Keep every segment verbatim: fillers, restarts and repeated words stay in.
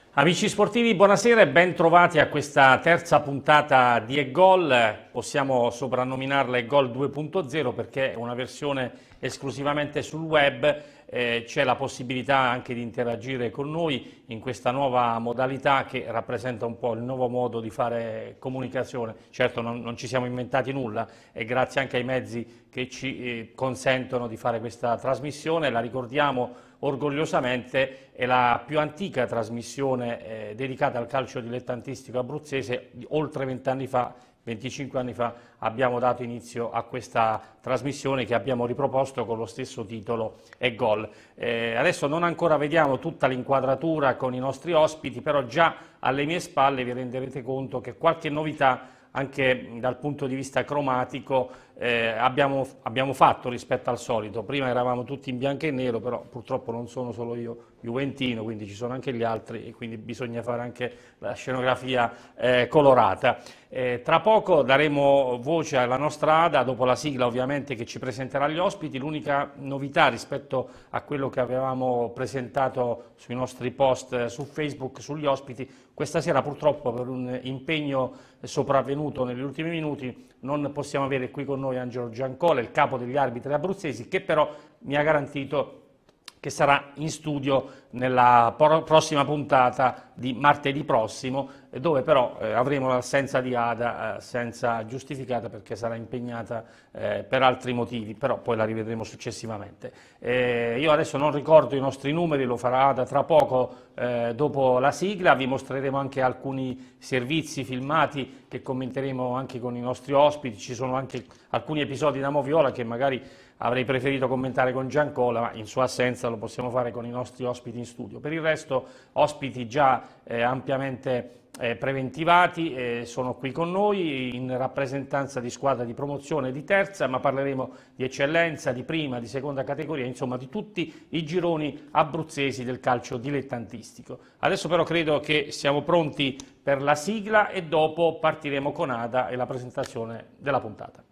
Amici sportivi, buonasera e ben trovati a questa terza puntata di eGol. Possiamo soprannominarla eGol due punto zero perché è una versione esclusivamente sul web. Eh, c'è la possibilità anche di interagire con noi in questa nuova modalità che rappresenta un po' il nuovo modo di fare comunicazione. Certo non, non ci siamo inventati nulla e grazie anche ai mezzi che ci eh, consentono di fare questa trasmissione. La ricordiamo orgogliosamente, è la più antica trasmissione eh, dedicata al calcio dilettantistico abruzzese. Oltre vent'anni fa, venticinque anni fa, abbiamo dato inizio a questa trasmissione che abbiamo riproposto con lo stesso titolo eGol. Eh, adesso non ancora vediamo tutta l'inquadratura con i nostri ospiti, però già alle mie spalle vi renderete conto che qualche novità anche dal punto di vista cromatico eh, abbiamo, abbiamo fatto rispetto al solito. Prima eravamo tutti in bianco e nero, però purtroppo non sono solo io juventino, quindi ci sono anche gli altri e quindi bisogna fare anche la scenografia eh, colorata. Eh, tra poco daremo voce alla nostra Ada, dopo la sigla ovviamente che ci presenterà gli ospiti. L'unica novità rispetto a quello che avevamo presentato sui nostri post su Facebook sugli ospiti, questa sera purtroppo per un impegno sopravvenuto negli ultimi minuti non possiamo avere qui con noi Angelo Giancola, il capo degli arbitri abruzzesi, che però mi ha garantito che sarà in studio nella prossima puntata di martedì prossimo, dove però eh, avremo l'assenza di Ada eh, senza giustificata perché sarà impegnata eh, per altri motivi, però poi la rivedremo successivamente. Eh, io adesso non ricordo i nostri numeri, lo farà Ada tra poco eh, dopo la sigla. Vi mostreremo anche alcuni servizi filmati che commenteremo anche con i nostri ospiti. Ci sono anche alcuni episodi da Moviola che magari avrei preferito commentare con Giancola, ma in sua assenza lo possiamo fare con i nostri ospiti in studio. Per il resto, ospiti già eh, ampiamente eh, preventivati, eh, sono qui con noi in rappresentanza di squadra di promozione e di terza, ma parleremo di eccellenza, di prima, di seconda categoria, insomma di tutti i gironi abruzzesi del calcio dilettantistico. Adesso però credo che siamo pronti per la sigla e dopo partiremo con Ada e la presentazione della puntata.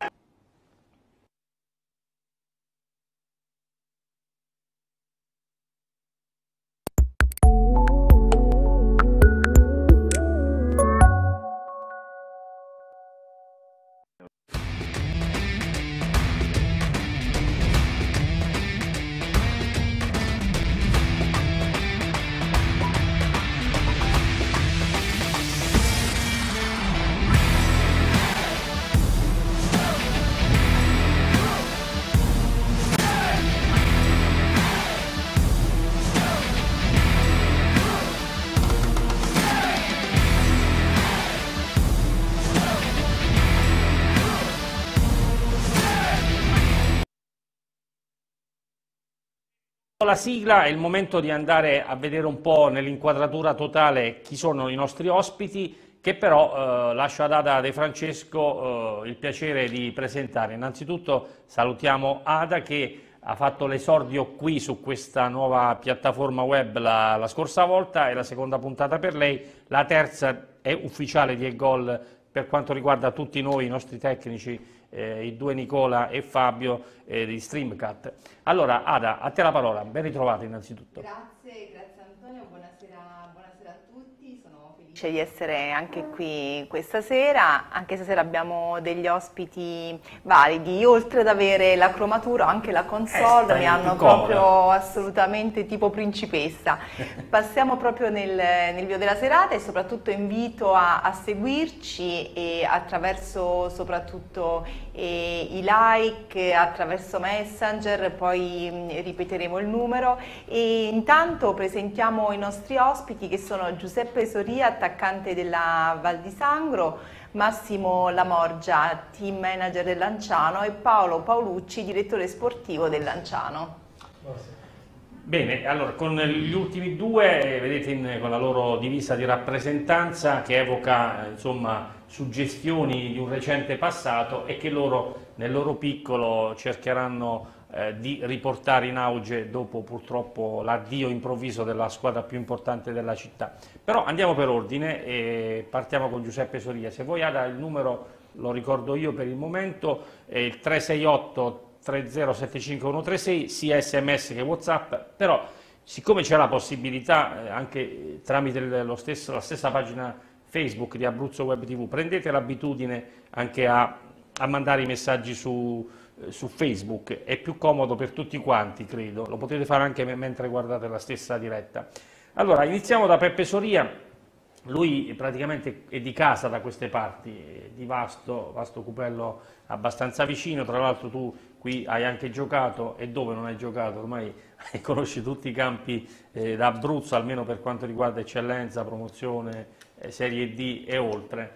La sigla è il momento di andare a vedere un po' nell'inquadratura totale chi sono i nostri ospiti, che però eh, lascio ad Ada De Francesco eh, il piacere di presentare. Innanzitutto salutiamo Ada che ha fatto l'esordio qui su questa nuova piattaforma web la, la scorsa volta, è la seconda puntata per lei, la terza è ufficiale di eGol per quanto riguarda tutti noi, i nostri tecnici, Eh, i due Nicola e Fabio eh, di Streamcat. Allora Ada, a te la parola, ben ritrovata innanzitutto. Grazie, grazie Antonio, buonasera, buonasera a tutti, sono felice di essere anche qui questa sera. Anche stasera abbiamo degli ospiti validi, oltre ad avere la cromatura anche la console, eh, mi hanno proprio assolutamente tipo principessa. Passiamo proprio nel, nel video della serata e soprattutto invito a, a seguirci e attraverso soprattutto e i like, attraverso Messenger, poi mh, ripeteremo il numero e intanto presentiamo i nostri ospiti che sono Giuseppe Soria, attaccante della Val di Sangro, Massimo Lamorgia, team manager del Lanciano e Paolo Paolucci, direttore sportivo del Lanciano. Bene, allora con gli ultimi due, vedete in, con la loro divisa di rappresentanza che evoca insomma suggestioni di un recente passato e che loro nel loro piccolo cercheranno eh, di riportare in auge dopo purtroppo l'addio improvviso della squadra più importante della città. Però andiamo per ordine e partiamo con Giuseppe Soria. Se vuoi Ada il numero lo ricordo io per il momento, è il tre sei otto tre zero sette cinque uno tre sei, sia sms che WhatsApp, però siccome c'è la possibilità, eh, anche tramite lo stesso, la stessa pagina Facebook di Abruzzo Web T V, prendete l'abitudine anche a, a mandare i messaggi su, eh, su Facebook, è più comodo per tutti quanti, credo, lo potete fare anche mentre guardate la stessa diretta. Allora, iniziamo da Peppe Soria, lui praticamente è di casa da queste parti, di Vasto, Vasto Cupello abbastanza vicino, tra l'altro tu qui hai anche giocato, e dove non hai giocato? Ormai conosci tutti i campi eh, d'Abruzzo, almeno per quanto riguarda eccellenza, promozione, eh, Serie D e oltre,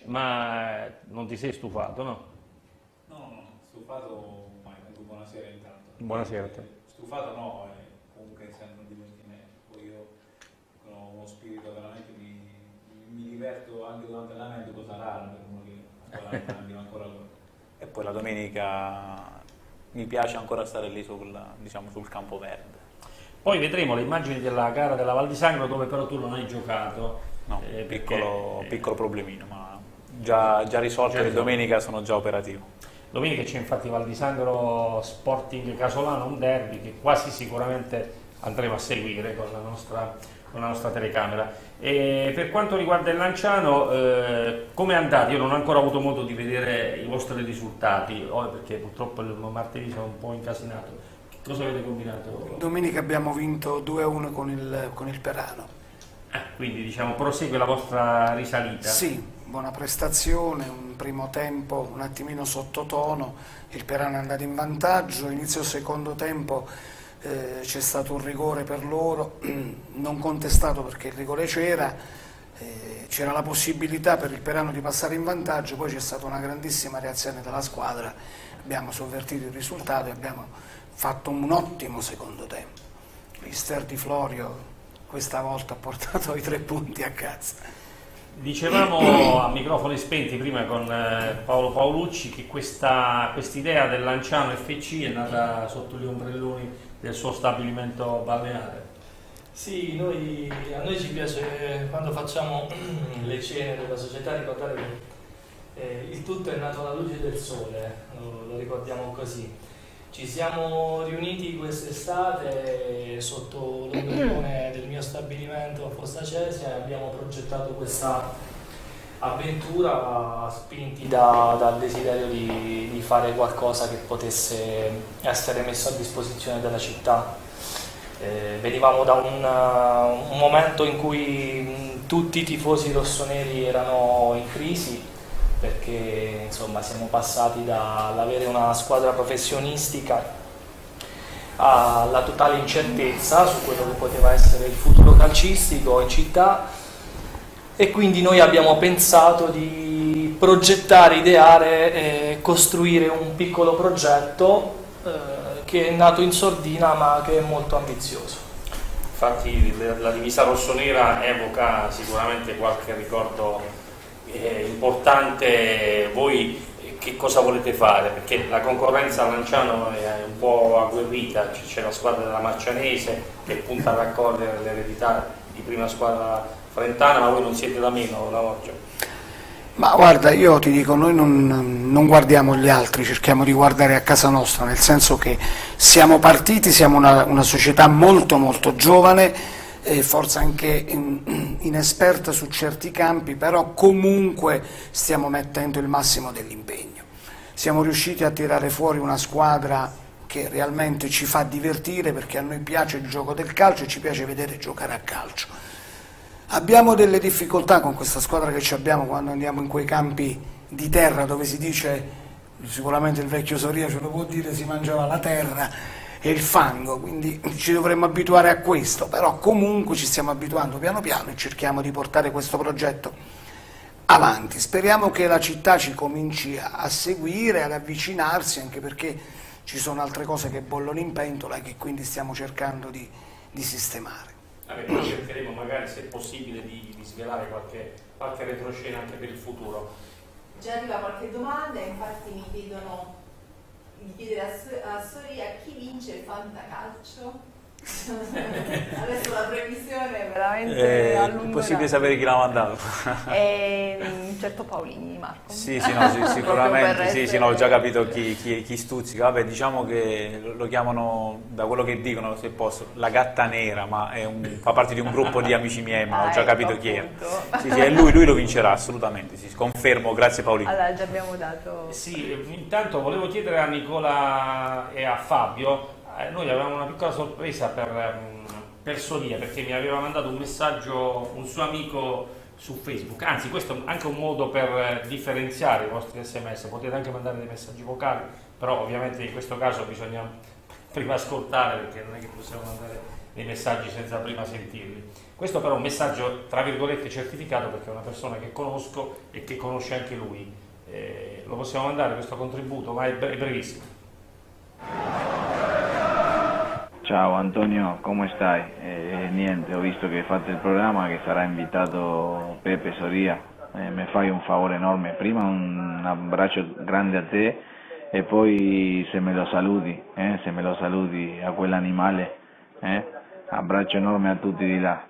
ma eh, non ti sei stufato, no? No, no, stufato mai, buonasera intanto. Buonasera a te. Stufato no, eh, comunque sempre un divertimento, poi io ho uno spirito veramente, mi, mi diverto anche durante l'aneddoto, raro per uno che ancora non ancora loro. E poi la domenica mi piace ancora stare lì sul, diciamo, sul campo verde. Poi vedremo le immagini della gara della Val di Sangro, dove però tu non hai giocato. No, eh, piccolo, perché, piccolo problemino, ma già, già risolto, e domenica sono già operativo. Domenica c'è infatti Val di Sangro Sporting Casolano, un derby che quasi sicuramente andremo a seguire con la nostra, con la nostra telecamera. E per quanto riguarda il Lanciano, eh, come è andato? Io non ho ancora avuto modo di vedere i vostri risultati, oh, perché purtroppo il martedì sono un po' incasinato. Cosa avete combinato? Domenica abbiamo vinto due a uno con il, con il Perano. Eh, quindi diciamo prosegue la vostra risalita? Sì, buona prestazione, un primo tempo un attimino sottotono, il Perano è andato in vantaggio, inizio secondo tempo eh, c'è stato un rigore per loro, non contestato perché il rigore c'era, eh, c'era la possibilità per il Perano di passare in vantaggio, poi c'è stata una grandissima reazione della squadra, abbiamo sovvertito il risultato e abbiamo fatto un ottimo secondo tempo. Mister Di Florio questa volta ha portato i tre punti a casa. Dicevamo a microfoni spenti prima con eh, Paolo Paolucci che questa quest'idea del Lanciano F C è nata sotto gli ombrelloni del suo stabilimento balneare. Sì, noi, a noi ci piace quando facciamo le cene della società ricordare che eh, il tutto è nato alla luce del sole, lo, lo ricordiamo così. Ci siamo riuniti quest'estate sotto l'ombrellone del mio stabilimento a Fossa Cesia e abbiamo progettato questa avventura spinti da, dal desiderio di, di fare qualcosa che potesse essere messo a disposizione della città. Eh, venivamo da un, un momento in cui tutti i tifosi rossoneri erano in crisi, perché insomma siamo passati dall'avere una squadra professionistica alla totale incertezza su quello che poteva essere il futuro calcistico in città, e quindi noi abbiamo pensato di progettare, ideare e costruire un piccolo progetto eh, che è nato in sordina ma che è molto ambizioso. Infatti la divisa rossonera evoca sicuramente qualche ricordo eh, importante. Voi che cosa volete fare? Perché la concorrenza a Lanciano è un po' agguerrita, c'è la squadra della Marcianese che punta a raccogliere l'eredità di prima squadra frentana, ma voi non siete da meno, la Loggia. Ma guarda, io ti dico, noi non, non guardiamo gli altri, cerchiamo di guardare a casa nostra, nel senso che siamo partiti, siamo una, una società molto molto giovane, eh, forse anche in, inesperta su certi campi, però comunque stiamo mettendo il massimo dell'impegno. Siamo riusciti a tirare fuori una squadra che realmente ci fa divertire, perché a noi piace il gioco del calcio e ci piace vedere giocare a calcio. Abbiamo delle difficoltà con questa squadra che abbiamo quando andiamo in quei campi di terra dove si dice, sicuramente il vecchio Soria ce lo può dire, si mangiava la terra e il fango, quindi ci dovremmo abituare a questo, però comunque ci stiamo abituando piano piano e cerchiamo di portare questo progetto avanti. Speriamo che la città ci cominci a seguire, ad avvicinarsi, anche perché ci sono altre cose che bollono in pentola e che quindi stiamo cercando di, di sistemare. Vabbè, poi cercheremo magari, se è possibile, di, di svelare qualche, qualche retroscena anche per il futuro. Già arriva qualche domanda, infatti mi chiedono di chiedere a, a Soria chi vince il fantacalcio? Adesso la previsione è veramente Eh, a è lungo possibile raggio. sapere chi l'ha mandato? È un certo Paolini, Marco. Sì, sì, no, sì, Proprio sicuramente, per sì, sì, essere- no, ho già capito chi, chi, chi stuzzica. Vabbè, diciamo che lo, lo chiamano, da quello che dicono, se posso, la gatta nera, ma è un- fa parte di un gruppo di amici miei, ma Ah, ho già ecco, capito chi era. appunto. Sì, sì, è lui, lui lo vincerà, assolutamente, sì, confermo, grazie Paolino. Allora, già abbiamo dato... Sì, intanto volevo chiedere a Nicola e a Fabio, eh, noi avevamo una piccola sorpresa per, ehm, per Sonia, perché mi aveva mandato un messaggio un suo amico su Facebook, anzi questo è anche un modo per differenziare i vostri sms, potete anche mandare dei messaggi vocali, però ovviamente in questo caso bisogna prima ascoltare, perché non è che possiamo mandare dei messaggi senza prima sentirli. Questo però è un messaggio tra virgolette certificato, perché è una persona che conosco e che conosce anche lui. Eh, lo possiamo mandare questo contributo, ma è, bre- è brevissimo. Ciao Antonio, come stai? Eh, niente, ho visto che fate il programma, che sarà invitato Pepe Soria, eh, mi fai un favore enorme, prima un abbraccio grande a te e poi se me lo saluti, eh, se me lo saluti a quell'animale, eh, abbraccio enorme a tutti di là.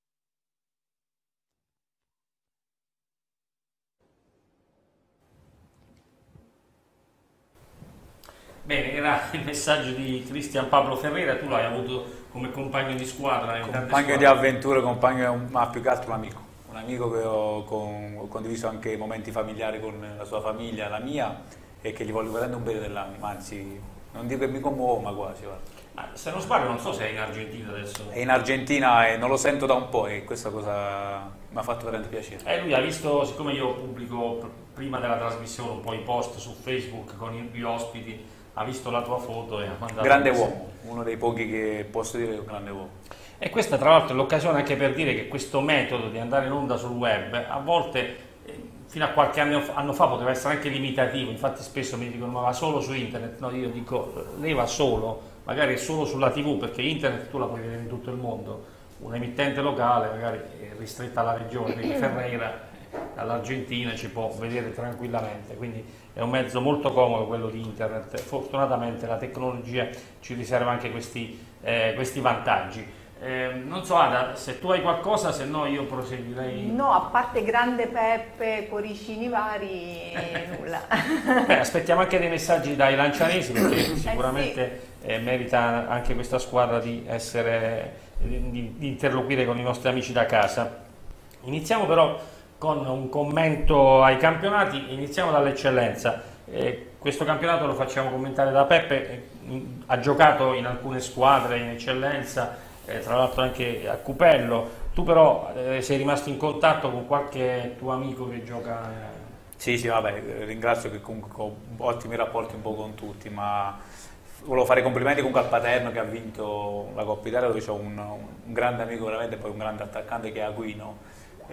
Bene, era il messaggio di Cristian Pablo Ferreira, tu l'hai avuto come compagno di squadra in tante Compagno di squadre. avventure, compagno, ma più che altro un amico, un amico che ho, con- ho condiviso anche momenti familiari con la sua famiglia, la mia, e che gli voglio veramente un bene dell'anima, anzi, non dico che mi commuovo, ma quasi, guarda. Ah, se non sbaglio, non so se è in Argentina adesso. È in Argentina e non lo sento da un po' e questa cosa mi ha fatto veramente piacere. Eh, lui ha visto, siccome io pubblico pr- prima della trasmissione un po' i post su Facebook con gli ospiti, ha visto la tua foto e ha mandato... Grande questo. uomo, uno dei pochi che posso dire che è un grande uomo. E questa tra l'altro è l'occasione anche per dire che questo metodo di andare in onda sul web a volte eh, fino a qualche anno fa, anno fa poteva essere anche limitativo, infatti spesso mi dicono ma va solo su internet, no, io dico leva solo, magari è solo sulla tivù, perché internet tu la puoi vedere in tutto il mondo, un'emittente locale magari è ristretta alla regione, quindi Ferreira dall'Argentina ci può vedere tranquillamente, quindi è un mezzo molto comodo quello di internet. Fortunatamente la tecnologia ci riserva anche questi, eh, questi vantaggi. Eh, non so Ada, se tu hai qualcosa, se no io proseguirei. No, a parte Grande Peppe, cuoricini vari, nulla. Beh, aspettiamo anche dei messaggi dai lancianesi, perché sicuramente eh, merita anche questa squadra di essere di, di interloquire con i nostri amici da casa. Iniziamo però con un commento ai campionati, iniziamo dall'eccellenza. Eh, questo campionato lo facciamo commentare da Peppe, eh, ha giocato in alcune squadre in eccellenza, eh, tra l'altro anche a Cupello, tu però eh, sei rimasto in contatto con qualche tuo amico che gioca... eh, Sì, sì, vabbè, ringrazio che comunque ho ottimi rapporti un po' con tutti, ma volevo fare i complimenti comunque al Paterno che ha vinto la Coppa Italia, dove c'è un, un grande amico veramente, poi un grande attaccante che è Aquino.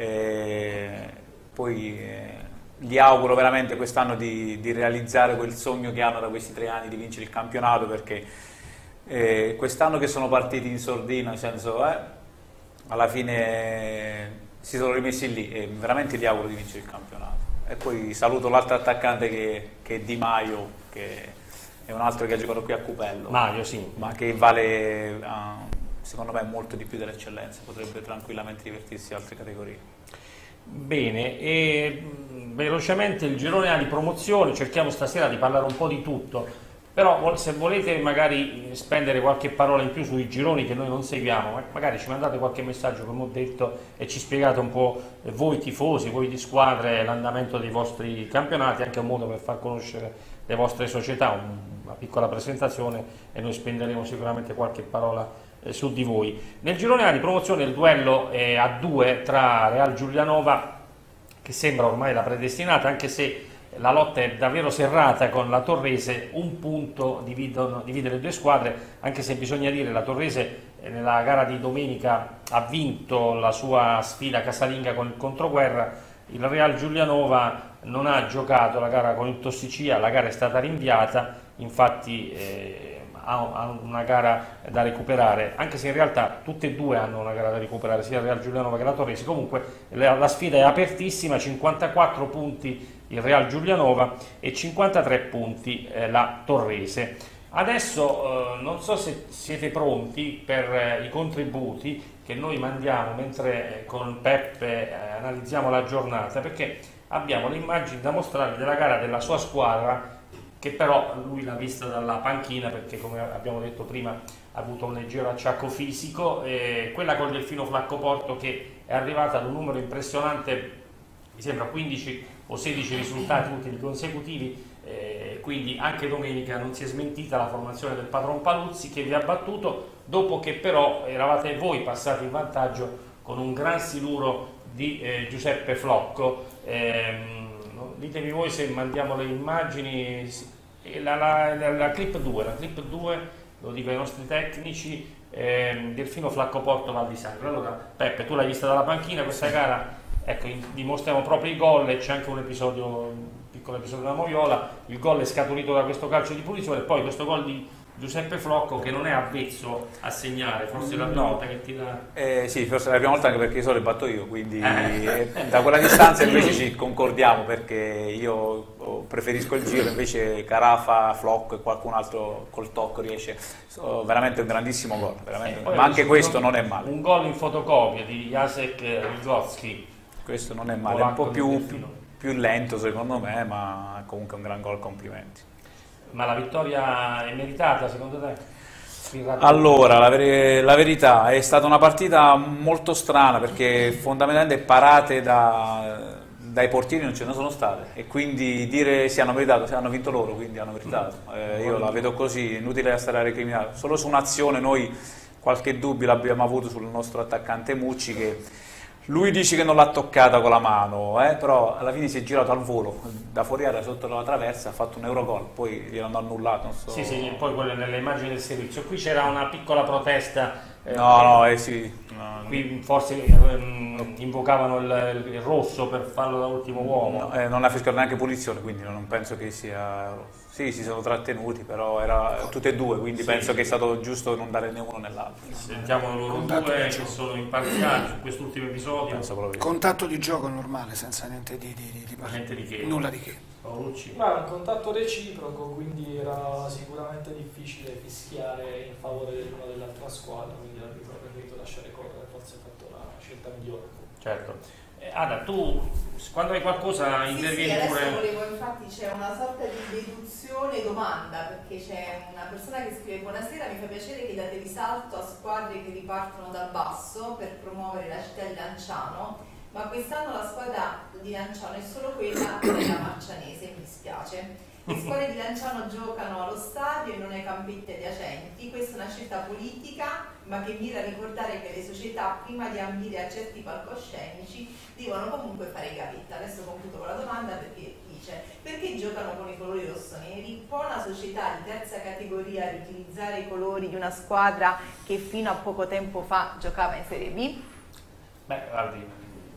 E poi eh, gli auguro veramente quest'anno di, di realizzare quel sogno che hanno da questi tre anni di vincere il campionato, perché eh, quest'anno che sono partiti in sordina, nel senso, eh, alla fine si sono rimessi lì e veramente gli auguro di vincere il campionato. E poi saluto l'altro attaccante che, che è Di Maio, che è un altro che ha giocato qui a Cupello, Mario, sì. ma che vale uh, secondo me molto di più dell'eccellenza, potrebbe tranquillamente divertirsi in altre categorie. Bene, e mh, velocemente il girone A di promozione, cerchiamo stasera di parlare un po' di tutto, però se volete magari spendere qualche parola in più sui gironi che noi non seguiamo, magari ci mandate qualche messaggio come ho detto e ci spiegate un po' voi tifosi, voi di squadre, l'andamento dei vostri campionati, anche un modo per far conoscere le vostre società, una piccola presentazione e noi spenderemo sicuramente qualche parola su di voi. Nel girone A di promozione il duello è a due tra Real Giulianova, che sembra ormai la predestinata, anche se la lotta è davvero serrata con la Torrese, un punto dividono, divide le due squadre, anche se bisogna dire che la Torrese nella gara di domenica ha vinto la sua sfida casalinga con il controguerra, il Real Giulianova non ha giocato la gara con il Tossicia, la gara è stata rinviata, infatti eh, ha una gara da recuperare, anche se in realtà tutte e due hanno una gara da recuperare, sia il Real Giulianova che la Torrese. Comunque la, la sfida è apertissima, cinquantaquattro punti il Real Giulianova e cinquantatré punti eh, la Torrese. Adesso eh, non so se siete pronti per eh, i contributi che noi mandiamo mentre eh, con Peppe eh, analizziamo la giornata, perché abbiamo le immagini da mostrarvi della gara della sua squadra, che però lui l'ha vista dalla panchina perché, come abbiamo detto prima, ha avuto un leggero acciacco fisico, e quella col Delfino Flaccoporto che è arrivata ad un numero impressionante, mi sembra quindici o sedici risultati utili consecutivi, eh, quindi anche domenica non si è smentita la formazione del padron Paluzzi, che vi ha battuto dopo che però eravate voi passati in vantaggio con un gran siluro di eh, Giuseppe Flocco. Ehm, ditemi voi se mandiamo le immagini, la, la, la, la clip due, la clip due, lo dico ai nostri tecnici, ehm, Delfino Flaccoporto Val di Sangro. Allora Peppe, tu l'hai vista dalla panchina questa gara, ecco, dimostriamo proprio i gol, e c'è anche un episodio, un piccolo episodio della Moviola, il gol è scaturito da questo calcio di punizione, e poi questo gol di Giuseppe Flocco che non è avvezzo a segnare, forse è la prima no. volta che ti dà... Eh, sì, forse è la prima volta anche perché io solo le batto io, quindi Eh. eh, da quella distanza invece ci concordiamo, perché io preferisco il giro, invece Carafa, Flocco e qualcun altro col tocco riesce, so, veramente un grandissimo gol, veramente, Eh, ma anche questo un, non è male. Un gol in fotocopia di Jacek Vygotsky. Questo non è male, è un po' più, più, più lento secondo me, ma comunque un gran gol, complimenti. Ma la vittoria è meritata secondo te? Allora, la, ver la verità è stata una partita molto strana, perché fondamentalmente parate da, dai portieri non ce ne sono state, e quindi dire sì, hanno meritato, sì, hanno vinto loro, quindi hanno meritato. Eh, io la vedo così, inutile stare a recriminare. Solo su un'azione noi qualche dubbio l'abbiamo avuto sul nostro attaccante Mucci, che lui dice che non l'ha toccata con la mano, eh, però alla fine si è girato al volo, da fuori area sotto la traversa, ha fatto un eurogol, poi gliel'hanno annullato. Non so. Sì, sì, poi quelle nelle immagini del servizio. Qui c'era una piccola protesta. Eh, no, no, eh sì. No, qui forse ehm, invocavano il, il rosso per farlo da ultimo uomo. No, eh, non ha fischiato neanche punizione, quindi non penso che sia... Sì, si sono trattenuti, però era tutte e due, quindi sì, penso che è stato giusto non dare né uno né l'altro. Sentiamo loro due che sono imparziali su quest'ultimo episodio. Contatto di gioco normale, senza niente di, di, di, di, niente di che. nulla di che. Paolucci. Ma è un contatto reciproco, quindi era sicuramente difficile fischiare in favore dell'una o dell'altra squadra, quindi l'arbitro ha preferito lasciare correre, forse ha fatto la scelta migliore. Certo. Eh, Ada, tu quando hai qualcosa intervieni sì, sì, pure... adesso volevo, infatti c'è una sorta di deduzione domanda, perché c'è una persona che scrive: buonasera, mi fa piacere che date risalto a squadre che ripartono dal basso per promuovere la città di Lanciano, ma quest'anno la squadra di Lanciano è solo quella della Marcianese, mi dispiace. Le scuole di Lanciano giocano allo stadio e non ai campetti adiacenti. Questa è una scelta politica, ma che mira a ricordare che le società, prima di ambire a certi palcoscenici, devono comunque fare gavetta. Adesso concludo con la domanda, perché dice: perché giocano con i colori rossoneri? Può una società di terza categoria riutilizzare i colori di una squadra che fino a poco tempo fa giocava in Serie B? Beh, guardi,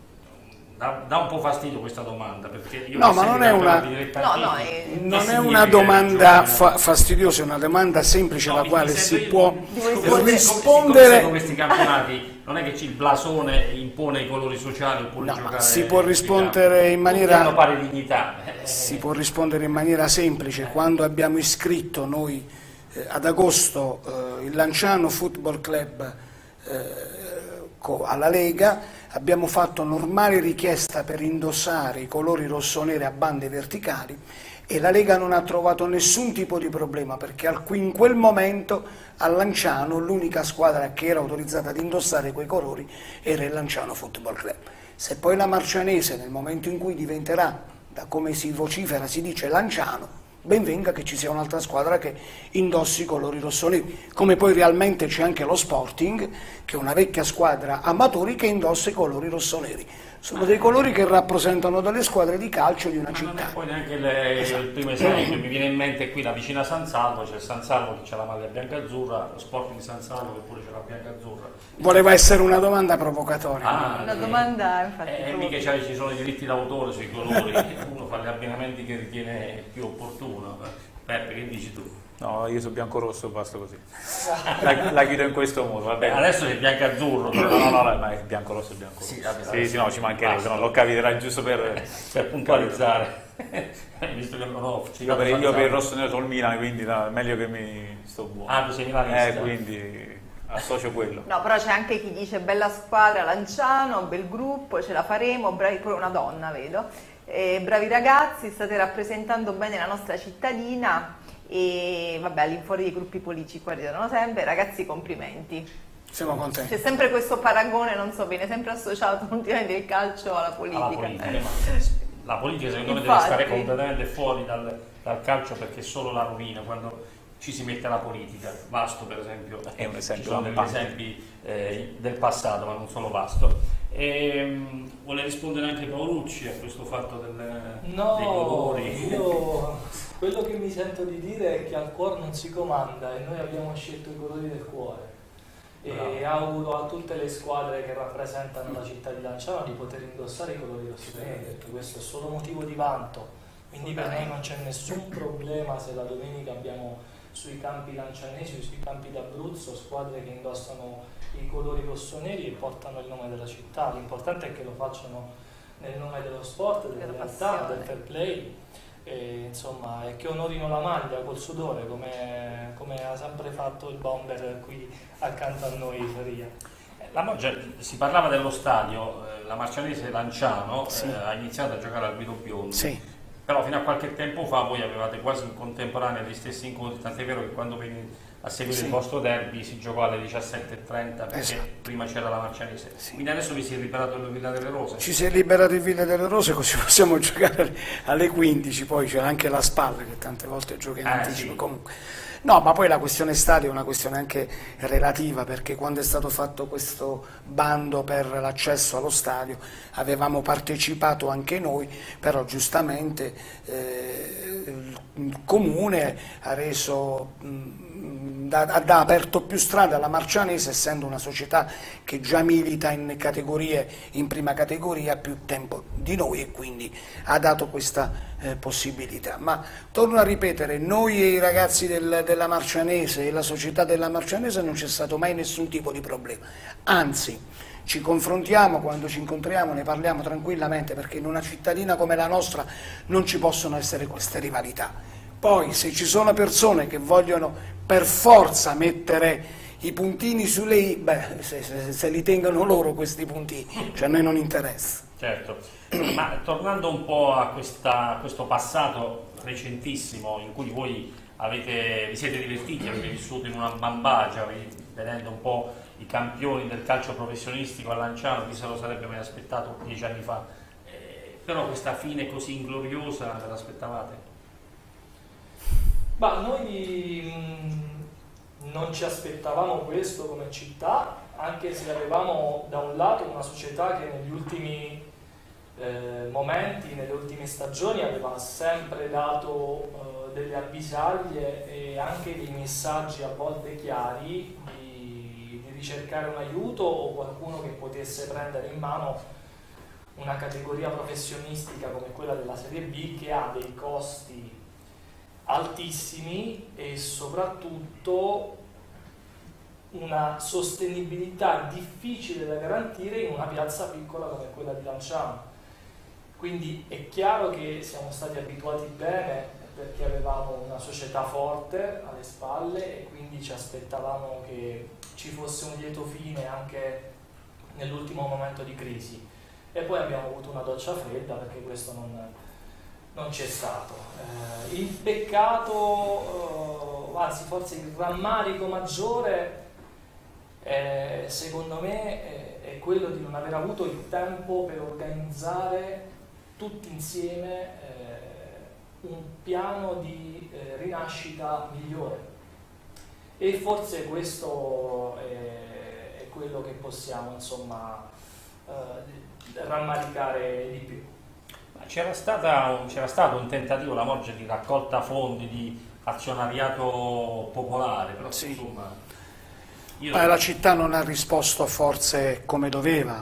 dà, dà un po' fastidio questa domanda, perché io no, ma non è una, no, no, è, non è una domanda fa fastidiosa, è una domanda semplice alla no, quale si può rispondere. Come questi campionati non è che il blasone impone i colori sociali oppure no, giocare, si può rispondere in maniera hanno pari dignità. Si può rispondere in maniera semplice. Quando abbiamo iscritto noi eh, ad agosto eh, il Lanciano Football Club eh, alla Lega, abbiamo fatto normale richiesta per indossare i colori rossoneri a bande verticali e la Lega non ha trovato nessun tipo di problema, perché in quel momento a Lanciano l'unica squadra che era autorizzata ad indossare quei colori era il Lanciano Football Club. Se poi la Marcianese, nel momento in cui diventerà, da come si vocifera si dice, Lanciano, ben venga che ci sia un'altra squadra che indossi i colori rossoneri, come poi realmente c'è anche lo Sporting, che è una vecchia squadra amatori che indossa i colori rossoneri. Sono dei colori che rappresentano delle squadre di calcio di una ma città. Non è poi neanche le, esatto. Il primo esempio, mi viene in mente qui la vicina San Salvo, c'è San Salvo che c'ha la maglia bianca-azzurra, lo Sporting di San Salvo che pure c'è la bianca-azzurra. Voleva essere una domanda provocatoria. Ah, una domanda, infatti. E eh, mica ci sono i diritti d'autore sui colori, uno fa gli abbinamenti che ritiene più opportuno. Peppe, che dici tu? No, io sono bianco-rosso, basta così. La, la chiudo in questo modo, va bene. Adesso è bianco-azzurro. No, no, no, no, ma è bianco-rosso e bianco-rosso. Sì, sì, sì, sì, no, ci mancherebbe, no, l'ho capito, era giusto per, per puntualizzare. Visto che non ho io per, io per il rosso nero sul Milan, quindi no, meglio che mi sto buono. Ah, tu sei milanista. Eh, quindi associo quello. No, però c'è anche chi dice bella squadra Lanciano, bel gruppo, ce la faremo, bravi, pure una donna vedo, eh, bravi ragazzi, state rappresentando bene la nostra cittadina e vabbè, all'infuori dei gruppi politici qua ridono sempre, ragazzi complimenti. Siamo contenti. C'è sempre questo paragone, non so, viene sempre associato ultimamente il calcio alla politica. Alla politica, eh. ma la politica secondo me Infatti. deve stare completamente fuori dal, dal calcio perché è solo la rovina quando ci si mette la politica. Vasto per esempio, è un esempio, ci sono degli esempi eh, del passato, ma non solo Vasto. E, vuole rispondere anche Paolucci a questo fatto del, no, dei colori? Io quello che mi sento di dire è che al cuore non si comanda e noi abbiamo scelto i colori del cuore. E Bravo. auguro a tutte le squadre che rappresentano la città di Lanciano di poter indossare i colori rossoneri, perché questo è solo motivo di vanto, quindi per noi non c'è nessun problema se la domenica abbiamo sui campi lancianesi o sui campi d'Abruzzo squadre che indossano i colori rossoneri e portano il nome della città. L'importante è che lo facciano nel nome dello sport, della realtà, del fair play. E, insomma, e che onorino la maglia col sudore come, come ha sempre fatto il bomber qui accanto a noi Feria. La Moggia, si parlava dello stadio, eh, la Marcianese Lanciano Sì. eh, ha iniziato a giocare al Guido Biondi, Sì. però fino a qualche tempo fa voi avevate quasi in contemporanea gli stessi incontri, tant'è vero che quando venivi a seguire Sì. il vostro derby si giocò alle diciassette e trenta perché Esatto. prima c'era la Marcianese, Sì. quindi adesso vi si è liberato il Villa delle Rose. Ci si è liberato il Villa delle Rose, così possiamo giocare alle quindici, poi c'è anche la Spalla che tante volte gioca in Eh, anticipo. sì. Comunque. No, ma poi la questione stadio è una questione anche relativa, perché quando è stato fatto questo bando per l'accesso allo stadio avevamo partecipato anche noi, però giustamente eh, il Comune ha reso... Mh, Ha, ha aperto più strada alla Marcianese, essendo una società che già milita in categorie, in prima categoria, ha più tempo di noi e quindi ha dato questa eh, possibilità. Ma torno a ripetere, noi e i ragazzi del, della Marcianese e la società della Marcianese non c'è stato mai nessun tipo di problema, anzi ci confrontiamo, quando ci incontriamo ne parliamo tranquillamente, perché in una cittadina come la nostra non ci possono essere queste rivalità. Poi se ci sono persone che vogliono per forza mettere i puntini sulle i, beh, se, se, se li tengono loro questi puntini, cioè a noi non interessa. Certo, ma tornando un po' a, questa, a questo passato recentissimo in cui voi avete, vi siete divertiti, avete vissuto in una bambagia, vedendo un po' i campioni del calcio professionistico a Lanciano, chi se lo sarebbe mai aspettato dieci anni fa, eh, però questa fine così ingloriosa ve l'aspettavate? Ma noi mh, non ci aspettavamo questo come città, anche se avevamo da un lato una società che negli ultimi eh, momenti, nelle ultime stagioni aveva sempre dato eh, delle avvisaglie e anche dei messaggi a volte chiari di, di ricercare un aiuto o qualcuno che potesse prendere in mano una categoria professionistica come quella della Serie B, che ha dei costi altissimi e soprattutto una sostenibilità difficile da garantire in una piazza piccola come quella di Lanciano. Quindi è chiaro che siamo stati abituati bene perché avevamo una società forte alle spalle e quindi ci aspettavamo che ci fosse un lieto fine anche nell'ultimo momento di crisi, e poi abbiamo avuto una doccia fredda perché questo non non c'è stato. Eh, il peccato, eh, anzi forse il rammarico maggiore, eh, secondo me, è, è quello di non aver avuto il tempo per organizzare tutti insieme eh, un piano di eh, rinascita migliore. E forse questo è, è quello che possiamo, insomma, eh, rammaricare di più. C'era stato un tentativo, la Moggia, di raccolta fondi, di azionariato popolare, però Sì. insomma... Io... Ma la città non ha risposto forse come doveva,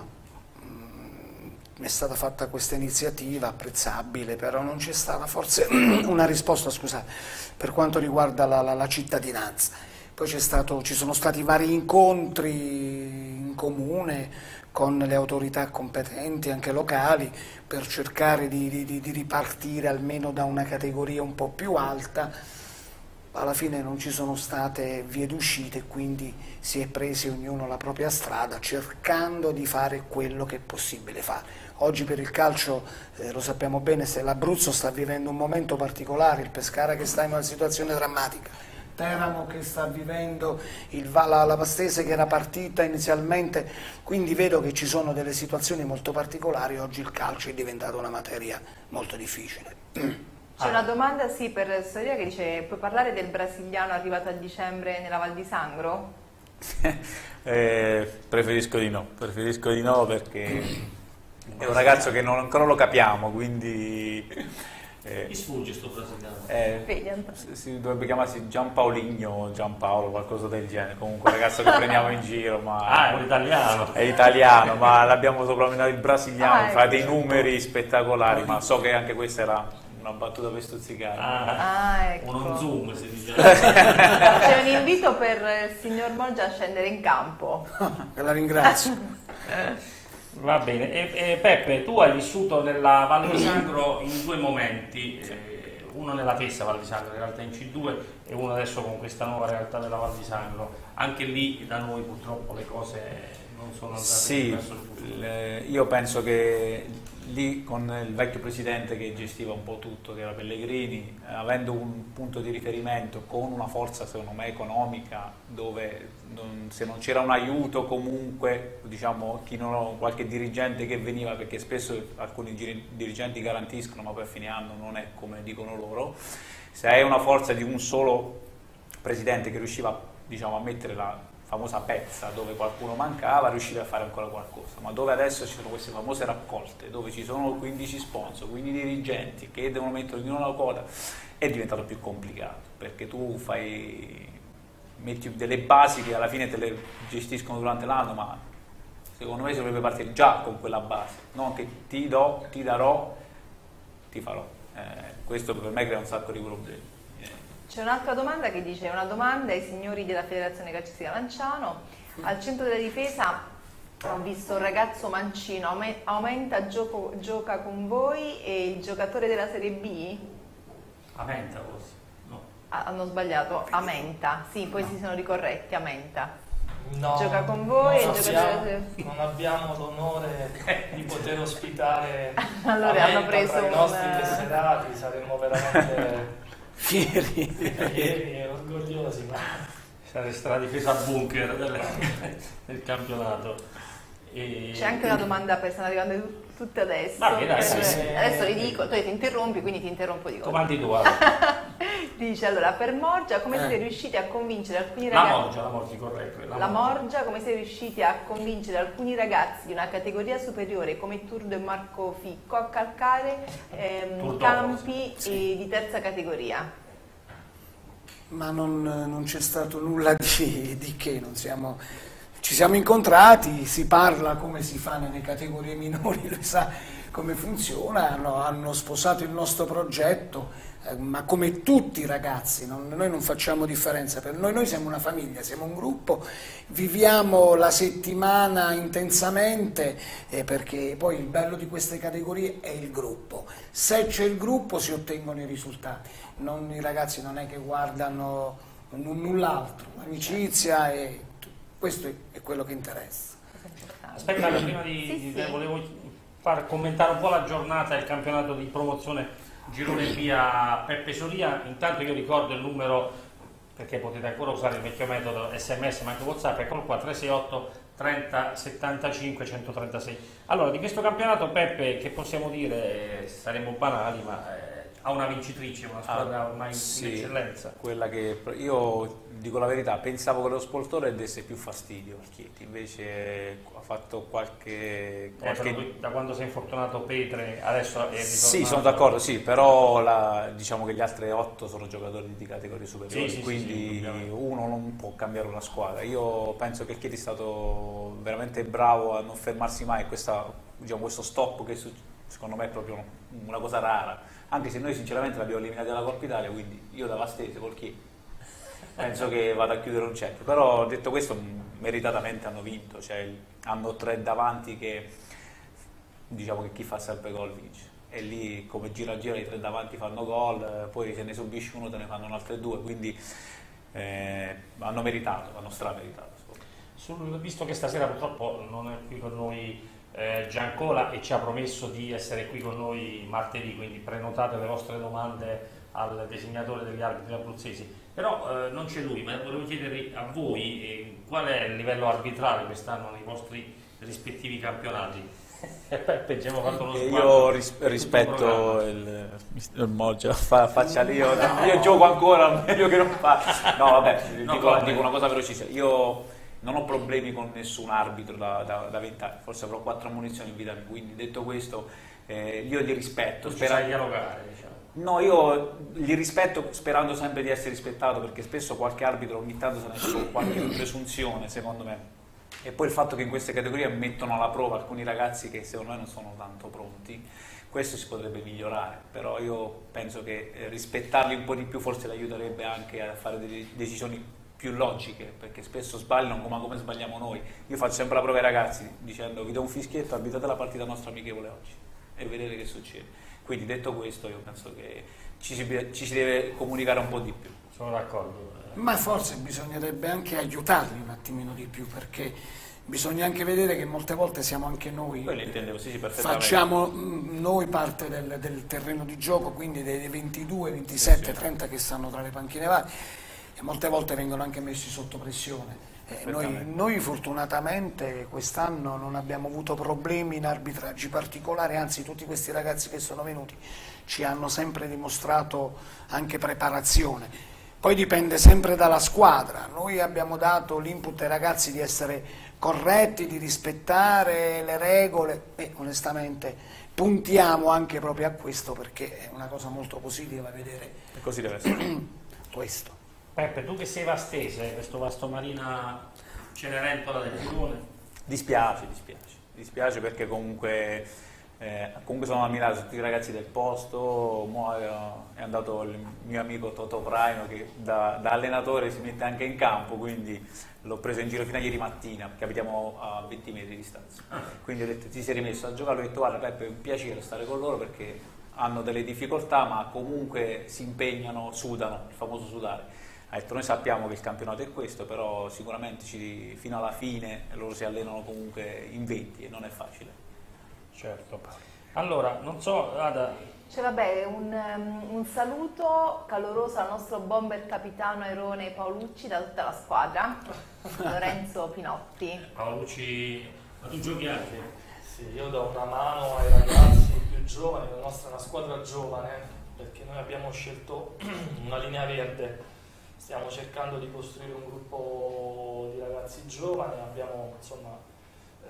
è stata fatta questa iniziativa apprezzabile, però non c'è stata forse una risposta, scusate, per quanto riguarda la, la, la cittadinanza. Poi c'è stato, ci sono stati vari incontri in comune con le autorità competenti, anche locali, per cercare di, di, di ripartire almeno da una categoria un po' più alta. Alla fine non ci sono state vie d'uscita e quindi si è presi ognuno la propria strada cercando di fare quello che è possibile fare. Oggi per il calcio, eh, lo sappiamo bene, se l'Abruzzo sta vivendo un momento particolare, il Pescara che sta in una situazione drammatica, Teramo che sta vivendo, il, la, la Pastese che era partita inizialmente, quindi vedo che ci sono delle situazioni molto particolari. Oggi il calcio è diventato una materia molto difficile. C'è una domanda sì per Soria che dice: puoi parlare del brasiliano arrivato a dicembre nella Val di Sangro? eh, preferisco di no, preferisco di no perché è un ragazzo che non, ancora lo capiamo, quindi... Eh, Mi sfugge sto brasiliano. Eh, si dovrebbe chiamarsi Giampaoligno, Giampaolo, qualcosa del genere. Comunque un ragazzo che prendiamo in giro, ma ah, è italiano. È italiano, ma l'abbiamo soprannominato il brasiliano, ah, fa dei numeri spettacolari, ma so che anche questa era una battuta per stuzzicare. Ah, ah, ecco. Uno zoom si dice. C'è un invito per il signor Moggia a scendere in campo. La ringrazio. Va bene, e, e Peppe, tu hai vissuto nella Val di Sangro in due momenti, eh, uno nella stessa Val di Sangro, in realtà in C due, e uno adesso con questa nuova realtà della Val di Sangro. Anche lì da noi purtroppo le cose non sono andate sì, verso il futuro. Le, io penso che lì con il vecchio presidente che gestiva un po' tutto, che era Pellegrini, avendo un punto di riferimento con una forza secondo me economica, dove non, se non c'era un aiuto comunque, diciamo, chi non, qualche dirigente che veniva, perché spesso alcuni dirigenti garantiscono ma poi a fine anno non è come dicono loro, se hai una forza di un solo presidente che riusciva, diciamo, a mettere la famosa pezza dove qualcuno mancava, riuscire a fare ancora qualcosa, ma dove adesso ci sono queste famose raccolte, dove ci sono quindici sponsor, quindi dirigenti che devono mettere ognuno la quota, è diventato più complicato, perché tu fai, metti delle basi che alla fine te le gestiscono durante l'anno, ma secondo me si dovrebbe partire già con quella base, non che ti do, ti darò, ti farò. Eh, questo per me crea un sacco di problemi. C'è un'altra domanda che dice: una domanda ai signori della Federazione Calcistica Lanciano. Al centro della difesa ho visto un ragazzo mancino, aumenta, gioco, gioca con voi, e il giocatore della Serie B? Amenta forse? No. Ah, hanno sbagliato, Amenta, sì, poi no. Si sono ricorretti, Amenta. No, gioca con voi, non, il abbiamo, giocatore... non abbiamo l'onore di poter ospitare allora hanno preso tra un... i nostri tesserati, saremmo veramente fieri, fieri e orgogliosi, ma sareste la difesa bunker del, del campionato. E... C'è anche una domanda per, stanno arrivando tutte adesso. Ma che dai, per, sì, sì. Adesso li dico, tu ti interrompi, quindi ti interrompo di comandi tu. Dice allora, per Morgia come eh. siete riusciti a convincere alcuni la ragazzi? Morgia, la Morgia, corretto. La, la Morgia. Morgia, come siete riusciti a convincere alcuni ragazzi di una categoria superiore come Turdo e Marco Ficco a calcare ehm, campi sì. di terza categoria? Ma non, non c'è stato nulla di, di che, non siamo, ci siamo incontrati, si parla come si fa nelle categorie minori, lui sa come funziona, hanno, hanno sposato il nostro progetto, eh, ma come tutti i ragazzi, non, noi non facciamo differenza, per noi, noi siamo una famiglia, siamo un gruppo, viviamo la settimana intensamente, eh, perché poi il bello di queste categorie è il gruppo, se c'è il gruppo si ottengono i risultati, non, i ragazzi non è che guardano null'altro, l'amicizia e questo è, è quello che interessa. Aspetta, prima di, sì, di sì. volevo far commentare un po' la giornata del campionato di promozione Girone B a Peppe Soria. Intanto io ricordo il numero, perché potete ancora usare il vecchio metodo S M S ma anche WhatsApp, eccolo qua, tre sei otto trenta settantacinque centotrentasei. Allora, di questo campionato, Peppe, che possiamo dire, saremo banali, ma eh, ha una vincitrice, una squadra ormai ah, sì, in eccellenza. Quella che io dico la verità, pensavo che lo Spoltore desse più fastidio al Chieti, invece ha fatto qualche... qualche... Eh, da quando si è infortunato Petre adesso è ritornato. Sì, sono d'accordo, sì, però la, diciamo che gli altri otto sono giocatori di categorie superiori, sì, sì, quindi sì, sì, uno non può cambiare una squadra. Io penso che il Chieti è stato veramente bravo a non fermarsi mai, questa, diciamo, questo stop che secondo me è proprio una cosa rara, anche se noi sinceramente l'abbiamo eliminata dalla Coppa Italia, quindi io da Vastese col Chieti. penso che vada a chiudere un cerchio. Però detto questo, meritatamente hanno vinto, cioè hanno tre davanti che diciamo che chi fa sempre gol vince. E lì come gira gira i tre davanti fanno gol, poi se ne subisci uno te ne fanno altre due, quindi eh, hanno meritato, hanno strameritato. Sul, visto che stasera purtroppo non è qui con noi eh, Giancola e ci ha promesso di essere qui con noi martedì, quindi prenotate le vostre domande al designatore degli arbitri abruzzesi, però eh, non c'è lui, ma volevo chiedere a voi eh, qual è il livello arbitrale quest'anno nei vostri rispettivi campionati. Peppe, ci abbiamo fatto uno io ris rispetto il, il Moggia, fa, faccia lì, io, io gioco ancora, meglio che non fa. No vabbè, no, dico, dico una cosa velocissima, io non ho problemi con nessun arbitro da vent'anni, forse avrò quattro munizioni in vita mia, quindi detto questo eh, io li rispetto. Tu ci sai dialogare, diciamo. No, io li rispetto sperando sempre di essere rispettato, perché spesso qualche arbitro ogni tanto se ne esce con qualche presunzione, secondo me. E poi il fatto che in queste categorie mettono alla prova alcuni ragazzi che secondo me non sono tanto pronti, questo si potrebbe migliorare, però io penso che rispettarli un po' di più forse li aiuterebbe anche a fare delle decisioni più logiche, perché spesso sbagliano come, come sbagliamo noi. Io faccio sempre la prova ai ragazzi dicendo: vi do un fischietto, arbitrate la partita nostra amichevole oggi e vedete che succede. Quindi detto questo io penso che ci si, ci si deve comunicare un po' di più. Sono d'accordo. Ma forse bisognerebbe anche aiutarli un attimino di più, perché bisogna anche vedere che molte volte siamo anche noi, intendevo, sì, sì, perfettamente. Facciamo noi parte del, del terreno di gioco, quindi dei ventidue, ventisette, sì, sì. trenta che stanno tra le panchine varie, e molte volte vengono anche messi sotto pressione. Eh, noi, noi fortunatamente quest'anno non abbiamo avuto problemi in arbitraggi particolari, anzi tutti questi ragazzi che sono venuti ci hanno sempre dimostrato anche preparazione. Poi dipende sempre dalla squadra, noi abbiamo dato l'input ai ragazzi di essere corretti, di rispettare le regole e onestamente puntiamo anche proprio a questo, perché è una cosa molto positiva vedere e così deve essere. questo. Peppe, tu che sei vastese, questo Vasto Marina Cenerentola del Girone? Dispiace, dispiace, dispiace perché comunque, eh, comunque sono ammirato tutti i ragazzi del posto. Mo è andato il mio amico Toto Praino che da, da allenatore si mette anche in campo, quindi l'ho preso in giro fino a ieri mattina perché abitiamo a venti metri di distanza. Quindi ho detto: ti sei rimesso a giocare? Ho detto: guarda Peppe, è un piacere stare con loro perché hanno delle difficoltà ma comunque si impegnano, sudano, il famoso sudare. Ha detto: noi sappiamo che il campionato è questo, però sicuramente ci, fino alla fine loro si allenano comunque in venti e non è facile. Certo. Allora, non so, Ada... Cioè, vabbè, un, um, un saluto caloroso al nostro bomber capitano Airone Paolucci da tutta la squadra, Lorenzo Pinotti. Paolucci, ma tu giochi anche? Sì, io do una mano ai ragazzi più giovani, la nostra è una squadra giovane, perché noi abbiamo scelto una linea verde. Stiamo cercando di costruire un gruppo di ragazzi giovani, abbiamo insomma eh,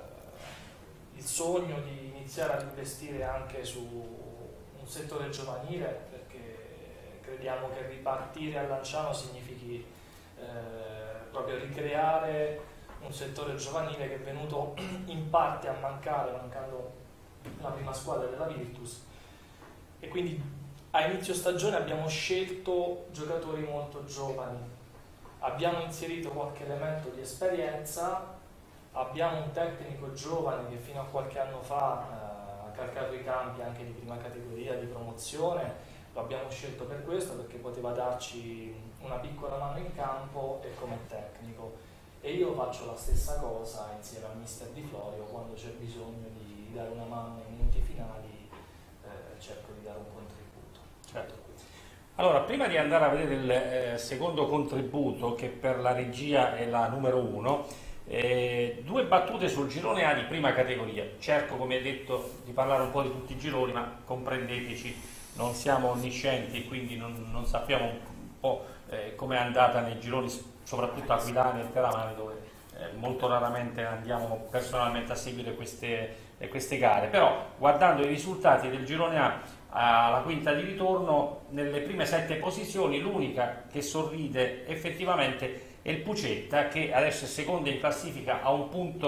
il sogno di iniziare ad investire anche su un settore giovanile, perché crediamo che ripartire a Lanciano significhi eh, proprio ricreare un settore giovanile che è venuto in parte a mancare, mancando la prima squadra della Virtus, e quindi a inizio stagione abbiamo scelto giocatori molto giovani, abbiamo inserito qualche elemento di esperienza, abbiamo un tecnico giovane che fino a qualche anno fa eh, ha calcato i campi anche di prima categoria, di promozione. Lo abbiamo scelto per questo, perché poteva darci una piccola mano in campo e come tecnico, e io faccio la stessa cosa insieme al mister Di Florio. Quando c'è bisogno di dare una mano nei minuti finali eh, cerco di dare un contributo. Certo. Allora, prima di andare a vedere il eh, secondo contributo, che per la regia è la numero uno, eh, due battute sul girone A di prima categoria. Cerco, come hai detto, di parlare un po' di tutti i gironi, ma comprendeteci, non siamo onniscienti, quindi non, non sappiamo un po' eh, com'è andata nei gironi, soprattutto Aquilani e Teramani, dove eh, molto raramente andiamo personalmente a seguire queste, eh, queste gare. Però, guardando i risultati del girone A alla quinta di ritorno, nelle prime sette posizioni l'unica che sorride effettivamente è il Pucetta, che adesso è seconda in classifica a un punto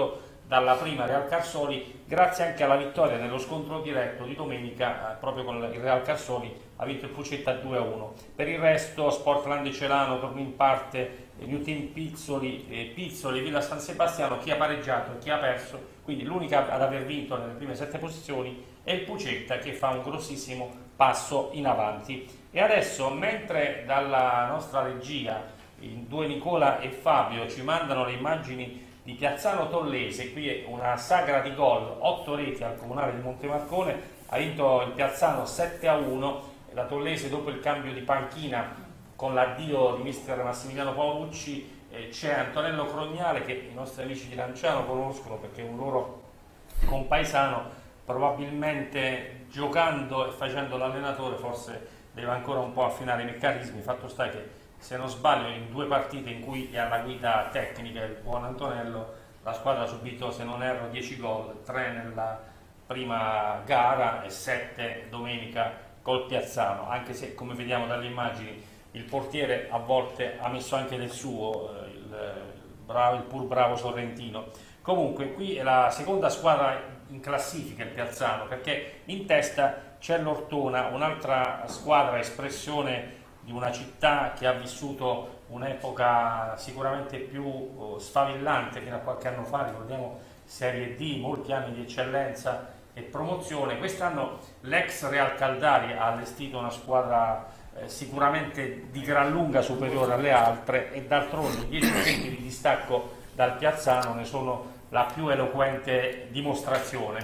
dalla prima Real Carsoli, grazie anche alla vittoria nello scontro diretto di domenica, eh, proprio con il Real Carsoli ha vinto il Fucetta due a uno. Per il resto Sportland Celano, torno in parte, Newton Pizzoli, eh, Pizzoli, Villa San Sebastiano, chi ha pareggiato e chi ha perso, quindi l'unica ad aver vinto nelle prime sette posizioni è il Fucetta, che fa un grossissimo passo in avanti. E adesso, mentre dalla nostra regia i due Nicola e Fabio ci mandano le immagini di Piazzano Tollese, qui è una sagra di gol, otto reti al Comunale di Montemarcone, ha vinto il Piazzano sette a uno, la Tollese dopo il cambio di panchina con l'addio di mister Massimiliano Paolucci, eh, c'è Antonello Crognale, che i nostri amici di Lanciano conoscono perché è un loro compaesano, probabilmente giocando e facendo l'allenatore forse deve ancora un po' affinare i meccanismi, fatto sta che se non sbaglio in due partite in cui è alla guida tecnica il buon Antonello, la squadra ha subito, se non erro, dieci gol, tre nella prima gara e sette domenica col Piazzano, anche se come vediamo dalle immagini il portiere a volte ha messo anche del suo, il, il, bravo, il pur bravo Sorrentino. Comunque qui è la seconda squadra in classifica il Piazzano, perché in testa c'è l'Ortona, un'altra squadra espressione di una città che ha vissuto un'epoca sicuramente più oh, sfavillante fino a qualche anno fa, ricordiamo Serie D, molti anni di eccellenza e promozione. Quest'anno l'ex Real Caldari ha allestito una squadra eh, sicuramente di gran lunga superiore alle altre, e d'altronde dieci punti di distacco dal Piazzano ne sono la più eloquente dimostrazione.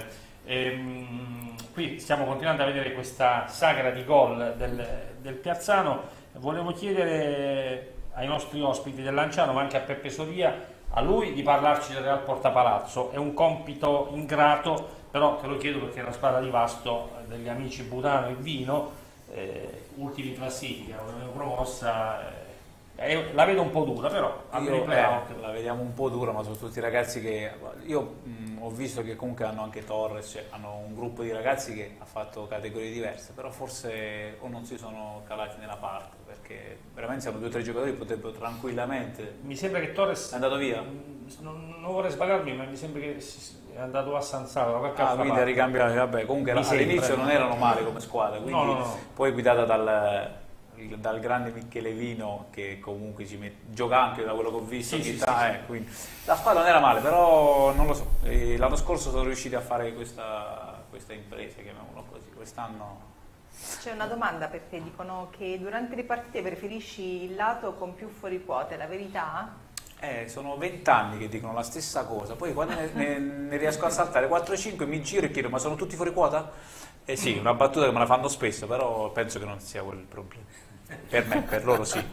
Ehm, qui stiamo continuando a vedere questa sagra di gol del, del Piazzano. Volevo chiedere ai nostri ospiti del Lanciano, ma anche a Peppe Soria, a lui di parlarci del Real Portapalazzo. È un compito ingrato, però te lo chiedo perché è la squadra di Vasto, degli amici Budano e Vino, eh, ultimi in classifica, l'abbiamo promossa. Eh, la vedo un po' dura, però io, eh, la vediamo un po' dura, ma sono tutti ragazzi che io mh, ho visto che comunque hanno anche Torres, cioè hanno un gruppo di ragazzi che ha fatto categorie diverse, però forse o non si sono calati nella parte, perché veramente hanno due o tre giocatori che potrebbero tranquillamente. Mi sembra che Torres è andato via, non, non vorrei sbagliarmi, ma mi sembra che è andato a San Salvo, ah, quindi ha ricambiato. Vabbè, comunque all'inizio non erano male come squadra, quindi no, no, no. poi guidata dal dal grande Michele Vino, che comunque ci mette, gioca anche da quello che ho visto, sì, sì, età, sì, eh, quindi la squadra non era male, però non lo so, l'anno scorso sono riusciti a fare questa, questa impresa, chiamiamolo così, quest'anno. C'è una domanda per te, dicono che durante le partite preferisci il lato con più fuoriquote, la verità? Eh, sono vent'anni che dicono la stessa cosa, poi quando ne, ne, ne riesco a saltare quattro cinque mi giro e chiedo: ma sono tutti fuori quota? Eh sì, una battuta che me la fanno spesso, però penso che non sia quello il problema. Per me, per loro sì.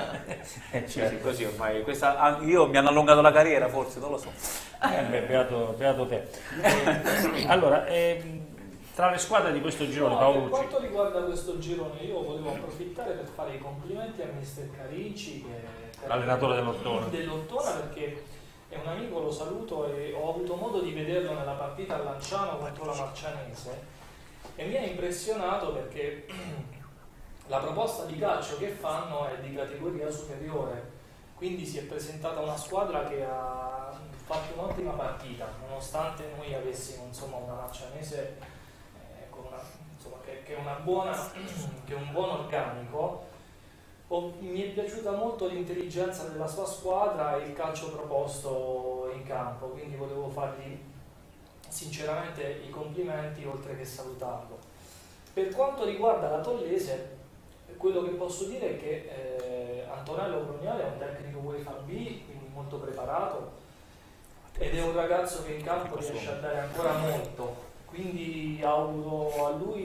Eh, sì, sì, così ormai. Questa, io mi hanno allungato la carriera, forse, non lo so. Eh, beh, beato, beato te. Eh, allora, eh, tra le squadre di questo girone, no, Paolucci. Per quanto riguarda questo girone, io volevo approfittare per fare i complimenti a mister Carici, che è l'allenatore dell'Ortona. dell'Ortona, perché è un amico, lo saluto, e ho avuto modo di vederlo nella partita a Lanciano contro la Marcianese e mi ha impressionato perché la proposta di calcio che fanno è di categoria superiore, quindi si è presentata una squadra che ha fatto un'ottima partita, nonostante noi avessimo insomma una Marcianese eh, con una, insomma, che, che, è una buona, che è un buon organico. Oh, mi è piaciuta molto l'intelligenza della sua squadra e il calcio proposto in campo, quindi volevo fargli sinceramente i complimenti oltre che salutarlo. Per quanto riguarda la Tollese, quello che posso dire è che eh, Antonello Crognale è un tecnico UEFA B, quindi molto preparato, ed è un ragazzo che in campo riesce a dare ancora molto, quindi auguro a lui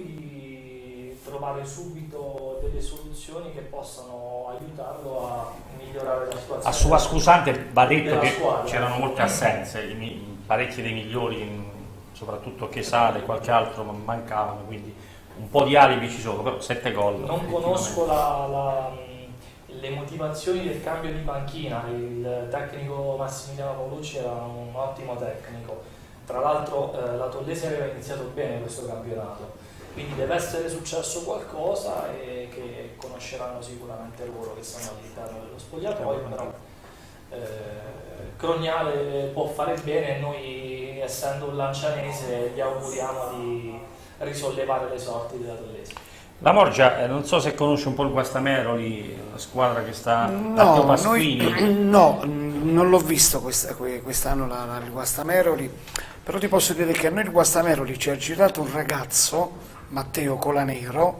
di trovare subito delle soluzioni che possano aiutarlo a migliorare la situazione. A sua scusante va detto che squadra. C'erano molte assenze, parecchi dei migliori, soprattutto Chesale e qualche altro mancavano, quindi un po' di alibi ci sono, però sette gol. Non conosco la, la, le motivazioni del cambio di panchina, il tecnico Massimiliano Paolucci era un ottimo tecnico, tra l'altro eh, la Tollese aveva iniziato bene questo campionato, quindi deve essere successo qualcosa e che conosceranno sicuramente loro che sono all'interno dello spogliatoio, però eh, Crognale può fare bene e noi, essendo un lancianese, gli auguriamo di risollevare le sorti della Tollese. La Morgia, eh, non so se conosci un po' il Guastameroli, la squadra che sta no, a Pasquini. Noi, no, non l'ho visto quest'anno la, la, il Guastameroli, però ti posso dire che a noi il Guastameroli ci ha girato un ragazzo, Matteo Colanero,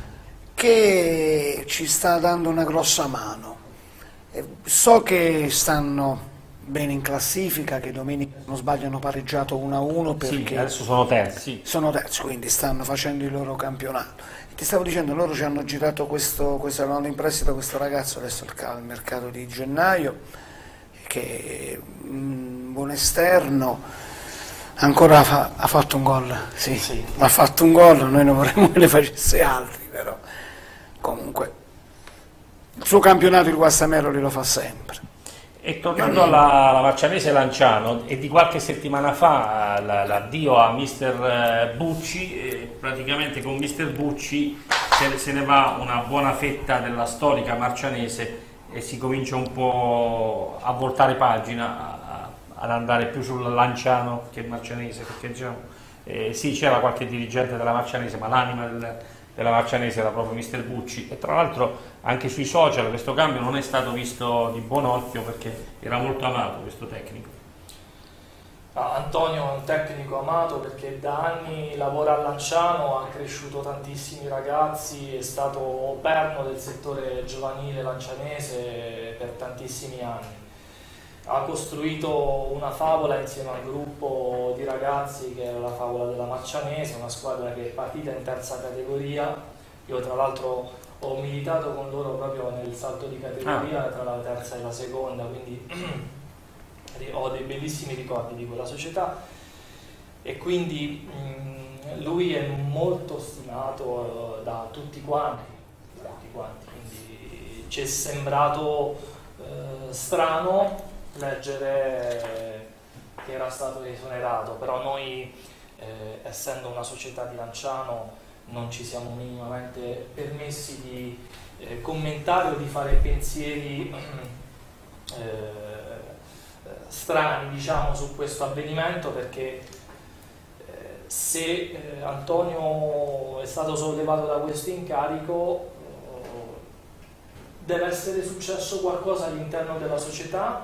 che ci sta dando una grossa mano. E so che stanno bene in classifica, che domenica, se non sbaglio, hanno pareggiato uno a uno perché sì, adesso sono terzi. Sono terzi, quindi stanno facendo il loro campionato. Ti stavo dicendo, loro ci hanno girato questo, questo avevano in prestito questo ragazzo adesso al mercato di gennaio, che è un buon esterno, ancora fa, ha fatto un gol, sì, sì, ha fatto un gol, noi non vorremmo che ne facesse altri, però comunque il suo campionato il Guastameroli lo fa sempre. E tornando alla, alla Marcianese Lanciano, è di qualche settimana fa l'addio a mister Bucci, e praticamente con mister Bucci se, se ne va una buona fetta della storica Marcianese e si comincia un po' a voltare pagina, a, ad andare più sul Lanciano che il Marcianese, perché diciamo, eh, sì, c'era qualche dirigente della Marcianese, ma l'anima del, della Marcianese era proprio mister Bucci, e tra l'altro anche sui social questo cambio non è stato visto di buon occhio perché era molto amato questo tecnico. Ah, Antonio è un tecnico amato perché da anni lavora a Lanciano, ha cresciuto tantissimi ragazzi, è stato perno del settore giovanile lancianese per tantissimi anni. Ha costruito una favola insieme al gruppo di ragazzi che era la favola della Marcianese, una squadra che è partita in terza categoria. Io tra l'altro ho militato con loro proprio nel salto di categoria ah. tra la terza e la seconda, quindi ho dei bellissimi ricordi di quella società, e quindi mh, lui è molto stimato uh, da tutti quanti, da tutti quanti, quindi ci è sembrato uh, strano leggere che era stato esonerato, però noi eh, essendo una società di Lanciano non ci siamo minimamente permessi di eh, commentare o di fare pensieri eh, strani, diciamo, su questo avvenimento, perché eh, se eh, Antonio è stato sollevato da questo incarico eh, deve essere successo qualcosa all'interno della società,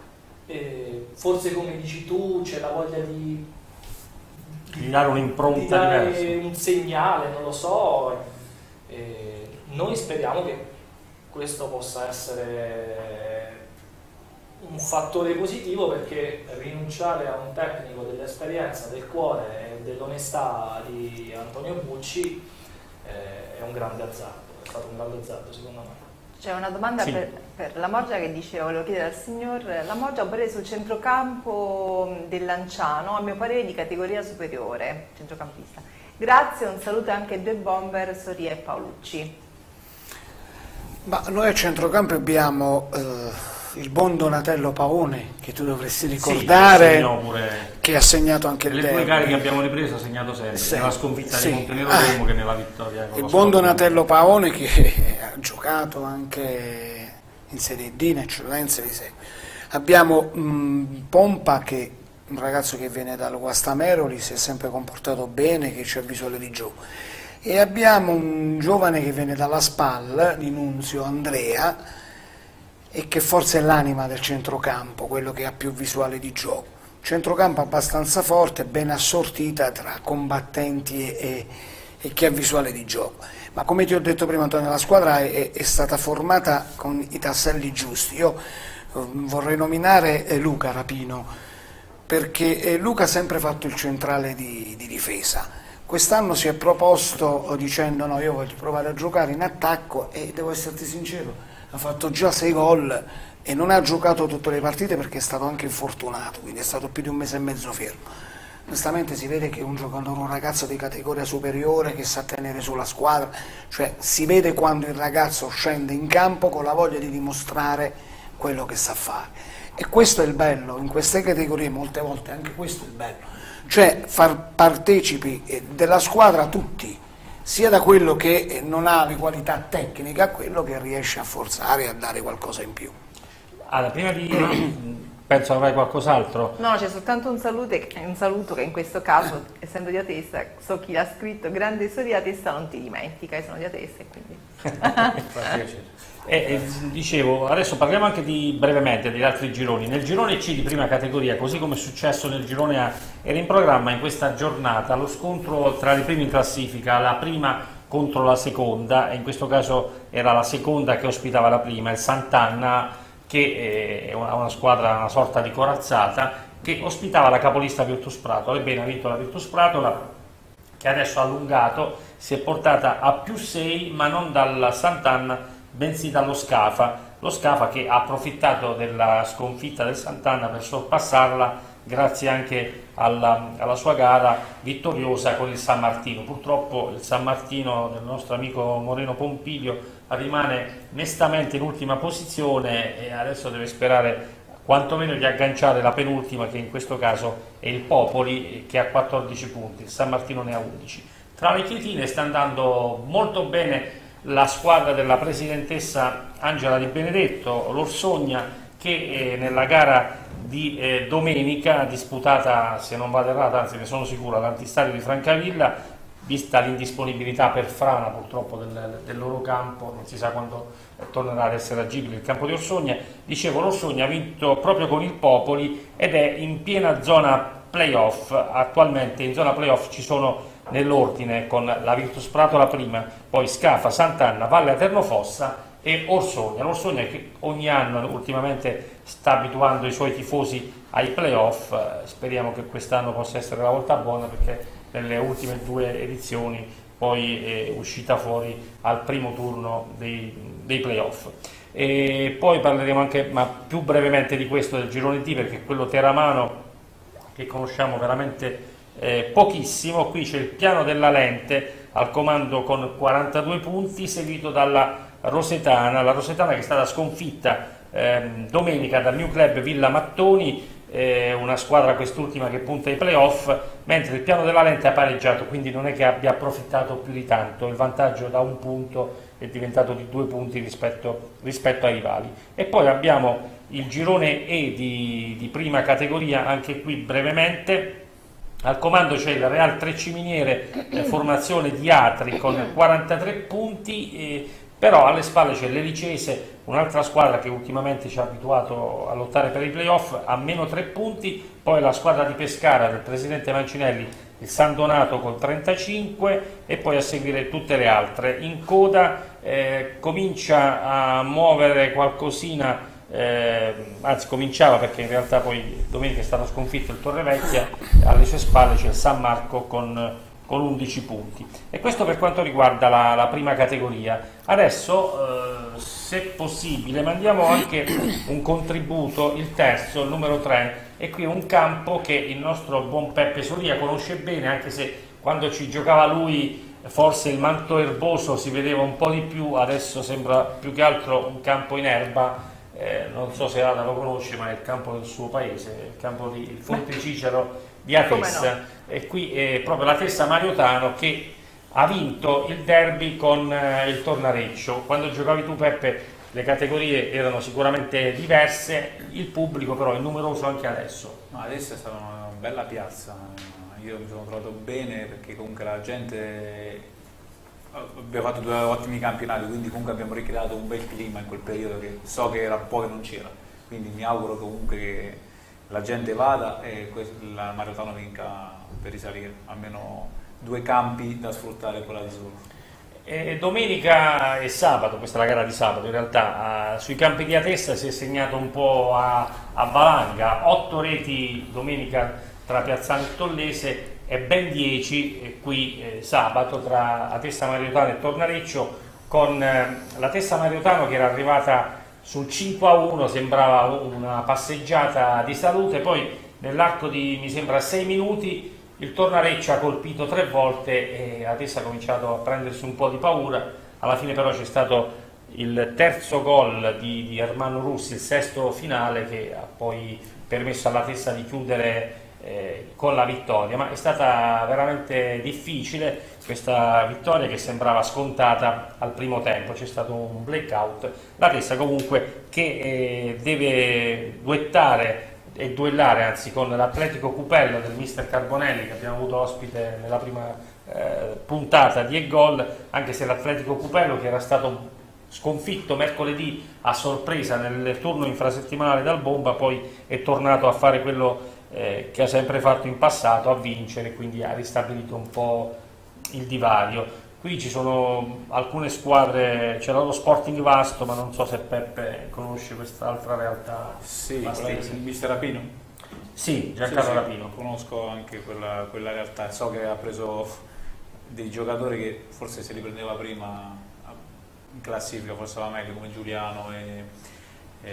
eh, forse come dici tu c'è la voglia di di dare un'impronta di dare diversa, un segnale, non lo so, eh, noi speriamo che questo possa essere un fattore positivo, perché rinunciare a un tecnico dell'esperienza, del cuore e dell'onestà di Antonio Bucci eh, è un grande azzardo, è stato un grande azzardo secondo me. C'è una domanda sì. per, per la Morgia che diceva, volevo chiedere al signor La Morgia, un parere sul centrocampo del Lanciano, a mio parere di categoria superiore, centrocampista. Grazie, un saluto anche ai due bomber Soria e Paolucci. Ma noi a centrocampo abbiamo eh, il buon Donatello Paone, che tu dovresti ricordare, sì, pure... che ha segnato anche il le derby. due gare che abbiamo ripreso ha segnato sempre, sia nella sconfitta sì. di Montenegro ah, che nella vittoria. Il buon Donatello Paone, che ha giocato anche in Serie D, in eccellenza di sé. Abbiamo mh, Pompa, che un ragazzo che viene dal Guastameroli, si è sempre comportato bene, che c'ha visuale di gioco. E abbiamo un giovane che viene dalla SPAL, di Nunzio, Andrea, e che forse è l'anima del centrocampo, quello che ha più visuale di gioco. Centrocampo abbastanza forte, ben assortita tra combattenti e, e, e chi ha visuale di gioco. Ma come ti ho detto prima, Antonio, la squadra è, è stata formata con i tasselli giusti. Io eh, vorrei nominare eh, Luca Rapino, perché eh, Luca ha sempre fatto il centrale di, di difesa. Quest'anno si è proposto dicendo no, io voglio provare a giocare in attacco, e devo esserti sincero, ha fatto già sei gol e non ha giocato tutte le partite perché è stato anche infortunato, quindi è stato più di un mese e mezzo fermo. Onestamente si vede che è un giocatore, un ragazzo di categoria superiore che sa tenere sulla squadra, cioè si vede quando il ragazzo scende in campo con la voglia di dimostrare quello che sa fare. E questo è il bello, in queste categorie molte volte anche questo è il bello, cioè far partecipi della squadra tutti, sia da quello che non ha le qualità tecniche a quello che riesce a forzare e a dare qualcosa in più. Allora, prima di... penso avrai qualcos'altro? No, c'è soltanto un saluto, un saluto che in questo caso, essendo di Atessa, so chi l'ha scritto, grande storia di Atessa non ti dimentica, io sono di Atessa e quindi... E, e, dicevo, adesso parliamo anche di, brevemente degli altri gironi. Nel girone C di prima categoria, così come è successo nel girone A, era in programma in questa giornata lo scontro tra le prime in classifica, la prima contro la seconda, e in questo caso era la seconda che ospitava la prima, il Sant'Anna, che è una, una squadra, una sorta di corazzata, che ospitava la capolista Virtus Prato. Ebbene, ha vinto la Virtus Prato, che adesso ha allungato, si è portata a più sei, ma non dal Sant'Anna, bensì dallo Scafa, lo Scafa che ha approfittato della sconfitta del Sant'Anna per sorpassarla grazie anche alla, alla sua gara vittoriosa con il San Martino. Purtroppo il San Martino del nostro amico Moreno Pompilio rimane mestamente in ultima posizione e adesso deve sperare quantomeno di agganciare la penultima, che in questo caso è il Popoli, che ha quattordici punti, il San Martino ne ha undici. Tra le chietine sta andando molto bene la squadra della presidentessa Angela Di Benedetto, l'Orsogna, che eh, nella gara di eh, domenica disputata, se non vado errato, anzi ne sono sicuro, all'Antistadio di Francavilla, vista l'indisponibilità per Frana purtroppo del, del loro campo, non si sa quando tornerà ad essere agibile il campo di Orsogna. Dicevo, l'Orsogna ha vinto proprio con il Popoli ed è in piena zona playoff. Attualmente in zona playoff ci sono nell'ordine, con la Virtus Prato la prima, poi Scafa, Sant'Anna, Valle Aterno Fossa e Orsogna. L'Orsogna che ogni anno ultimamente sta abituando i suoi tifosi ai playoff, speriamo che quest'anno possa essere la volta buona, perché nelle ultime due edizioni poi è uscita fuori al primo turno dei, dei playoff. E poi parleremo anche, ma più brevemente di questo, del girone D, perché quello teramano che conosciamo veramente eh, pochissimo. Qui c'è il Piano della Lente al comando con quarantadue punti, seguito dalla Rosetana, la Rosetana che è stata sconfitta ehm, domenica dal New Club Villa Mattoni, eh, una squadra quest'ultima che punta ai playoff, mentre il Piano della Lente ha pareggiato, quindi non è che abbia approfittato più di tanto, il vantaggio da un punto è diventato di due punti rispetto, rispetto ai rivali. E poi abbiamo il girone E di, di prima categoria, anche qui brevemente. Al comando c'è il Real Tre Ciminiere, eh, formazione di Atri con quarantatré punti, eh, però alle spalle c'è l'Elicese, un'altra squadra che ultimamente ci ha abituato a lottare per i playoff, a meno tre punti, poi la squadra di Pescara del presidente Mancinelli, il San Donato con trentacinque, e poi a seguire tutte le altre. In coda eh, comincia a muovere qualcosina, Eh, anzi cominciava, perché in realtà poi domenica è stato sconfitto il Torrevecchia, alle sue spalle c'è il San Marco con, con undici punti. E questo per quanto riguarda la, la prima categoria. Adesso eh, se possibile mandiamo anche un contributo, il terzo, il numero tre, e qui un campo che il nostro buon Peppe Soria conosce bene, anche se quando ci giocava lui forse il manto erboso si vedeva un po' di più, adesso sembra più che altro un campo in erba. Eh, non so se Ada lo conosce, ma è il campo del suo paese, il campo di il Fonte Cicero di Atessa, no? E qui è proprio la Tessa Mariotano che ha vinto il derby con eh, il Tornareccio. Quando giocavi tu, Peppe, le categorie erano sicuramente diverse, il pubblico però è numeroso anche adesso. No, adesso è stata una bella piazza, io mi sono trovato bene perché comunque la gente... Abbiamo fatto due ottimi campionati, quindi comunque abbiamo ricreato un bel clima in quel periodo che so che era un po' che non c'era, quindi mi auguro comunque che la gente vada e la Mariotano vinca per risalire, almeno due campi da sfruttare quella di solo. E domenica e sabato, questa è la gara di sabato in realtà, uh, sui campi di Atessa si è segnato un po' a, a valanga, otto reti domenica tra Piazzano e Tollese e ben dieci eh, qui eh, sabato tra Atessa Mariotano e Tornareccio, con eh, la Tessa Mariotano che era arrivata sul cinque a uno, sembrava una passeggiata di salute, poi nell'arco di mi sembra sei minuti il Tornareccio ha colpito tre volte e la Tessa ha cominciato a prendersi un po' di paura. Alla fine però c'è stato il terzo gol di, di Ermanno Russi, il sesto finale, che ha poi permesso alla Tessa di chiudere eh, con la vittoria, ma è stata veramente difficile questa vittoria che sembrava scontata al primo tempo. C'è stato un blackout, la Tessa comunque che eh, deve duettare e duellare anzi con l'Atletico Cupello del mister Carbonelli, che abbiamo avuto ospite nella prima eh, puntata di E Gol, anche se l'Atletico Cupello, che era stato sconfitto mercoledì a sorpresa nel turno infrasettimanale dal Bomba, poi è tornato a fare quello eh, che ha sempre fatto in passato, a vincere, quindi ha ristabilito un po' il divario. Qui ci sono alcune squadre, c'era lo Sporting Vasto, ma non so se Peppe conosce quest'altra realtà. Sì, il mister Rapino. Sì, Giancarlo sì, sì, Rapino. Conosco anche quella, quella realtà, so che ha preso dei giocatori che forse se li prendeva prima in classifica, forse va meglio, come Giuliano e, e,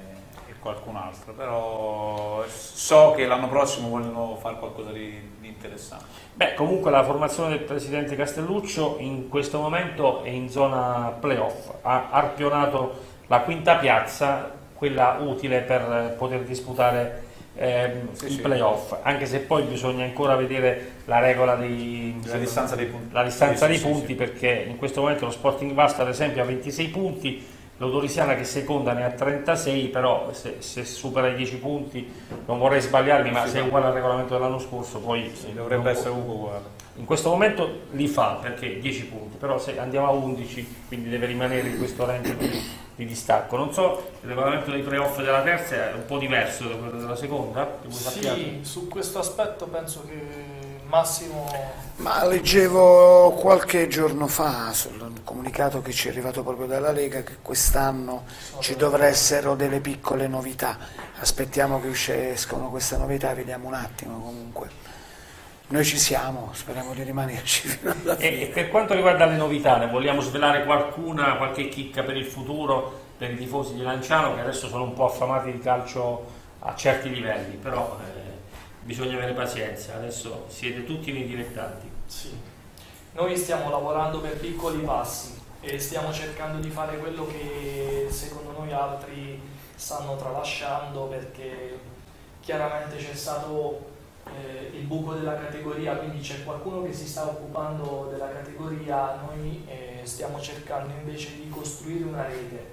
e qualcun altro, però so che l'anno prossimo vogliono fare qualcosa di, di interessante. Beh, comunque la formazione del presidente Castelluccio in questo momento è in zona playoff, ha arpionato la quinta piazza, quella utile per poter disputare ehm, sì, i sì. playoff, anche se poi bisogna ancora vedere la regola dei, la distanza dei punti, la distanza sì, dei sì, punti sì. Perché in questo momento lo Sporting Vasto ad esempio ha ventisei punti, l'Odorisiana che seconda ne ha trentasei, però se, se supera i dieci punti, non vorrei sbagliarmi, ma sì, se è uguale al regolamento dell'anno scorso poi sì, dovrebbe essere uguale. In questo momento li fa perché dieci punti, però se andiamo a undici, quindi deve rimanere in questo range di, di distacco. Non so, il regolamento dei playoff della terza è un po' diverso da quello della seconda? Sì, su questo aspetto penso che Massimo... Ma leggevo qualche giorno fa sul comunicato che ci è arrivato proprio dalla Lega che quest'anno ci dovrebbero essere delle piccole novità. Aspettiamo che escano queste novità, vediamo un attimo comunque. Noi ci siamo, speriamo di rimanerci fino alla fine. E per quanto riguarda le novità, ne vogliamo svelare qualcuna, qualche chicca per il futuro, per i tifosi di Lanciano che adesso sono un po' affamati di calcio a certi livelli, però eh, bisogna avere pazienza, adesso siete tutti nei dilettanti. Sì. Noi stiamo lavorando per piccoli passi e stiamo cercando di fare quello che secondo noi altri stanno tralasciando, perché chiaramente c'è stato eh, il buco della categoria, quindi c'è qualcuno che si sta occupando della categoria, noi eh, stiamo cercando invece di costruire una rete.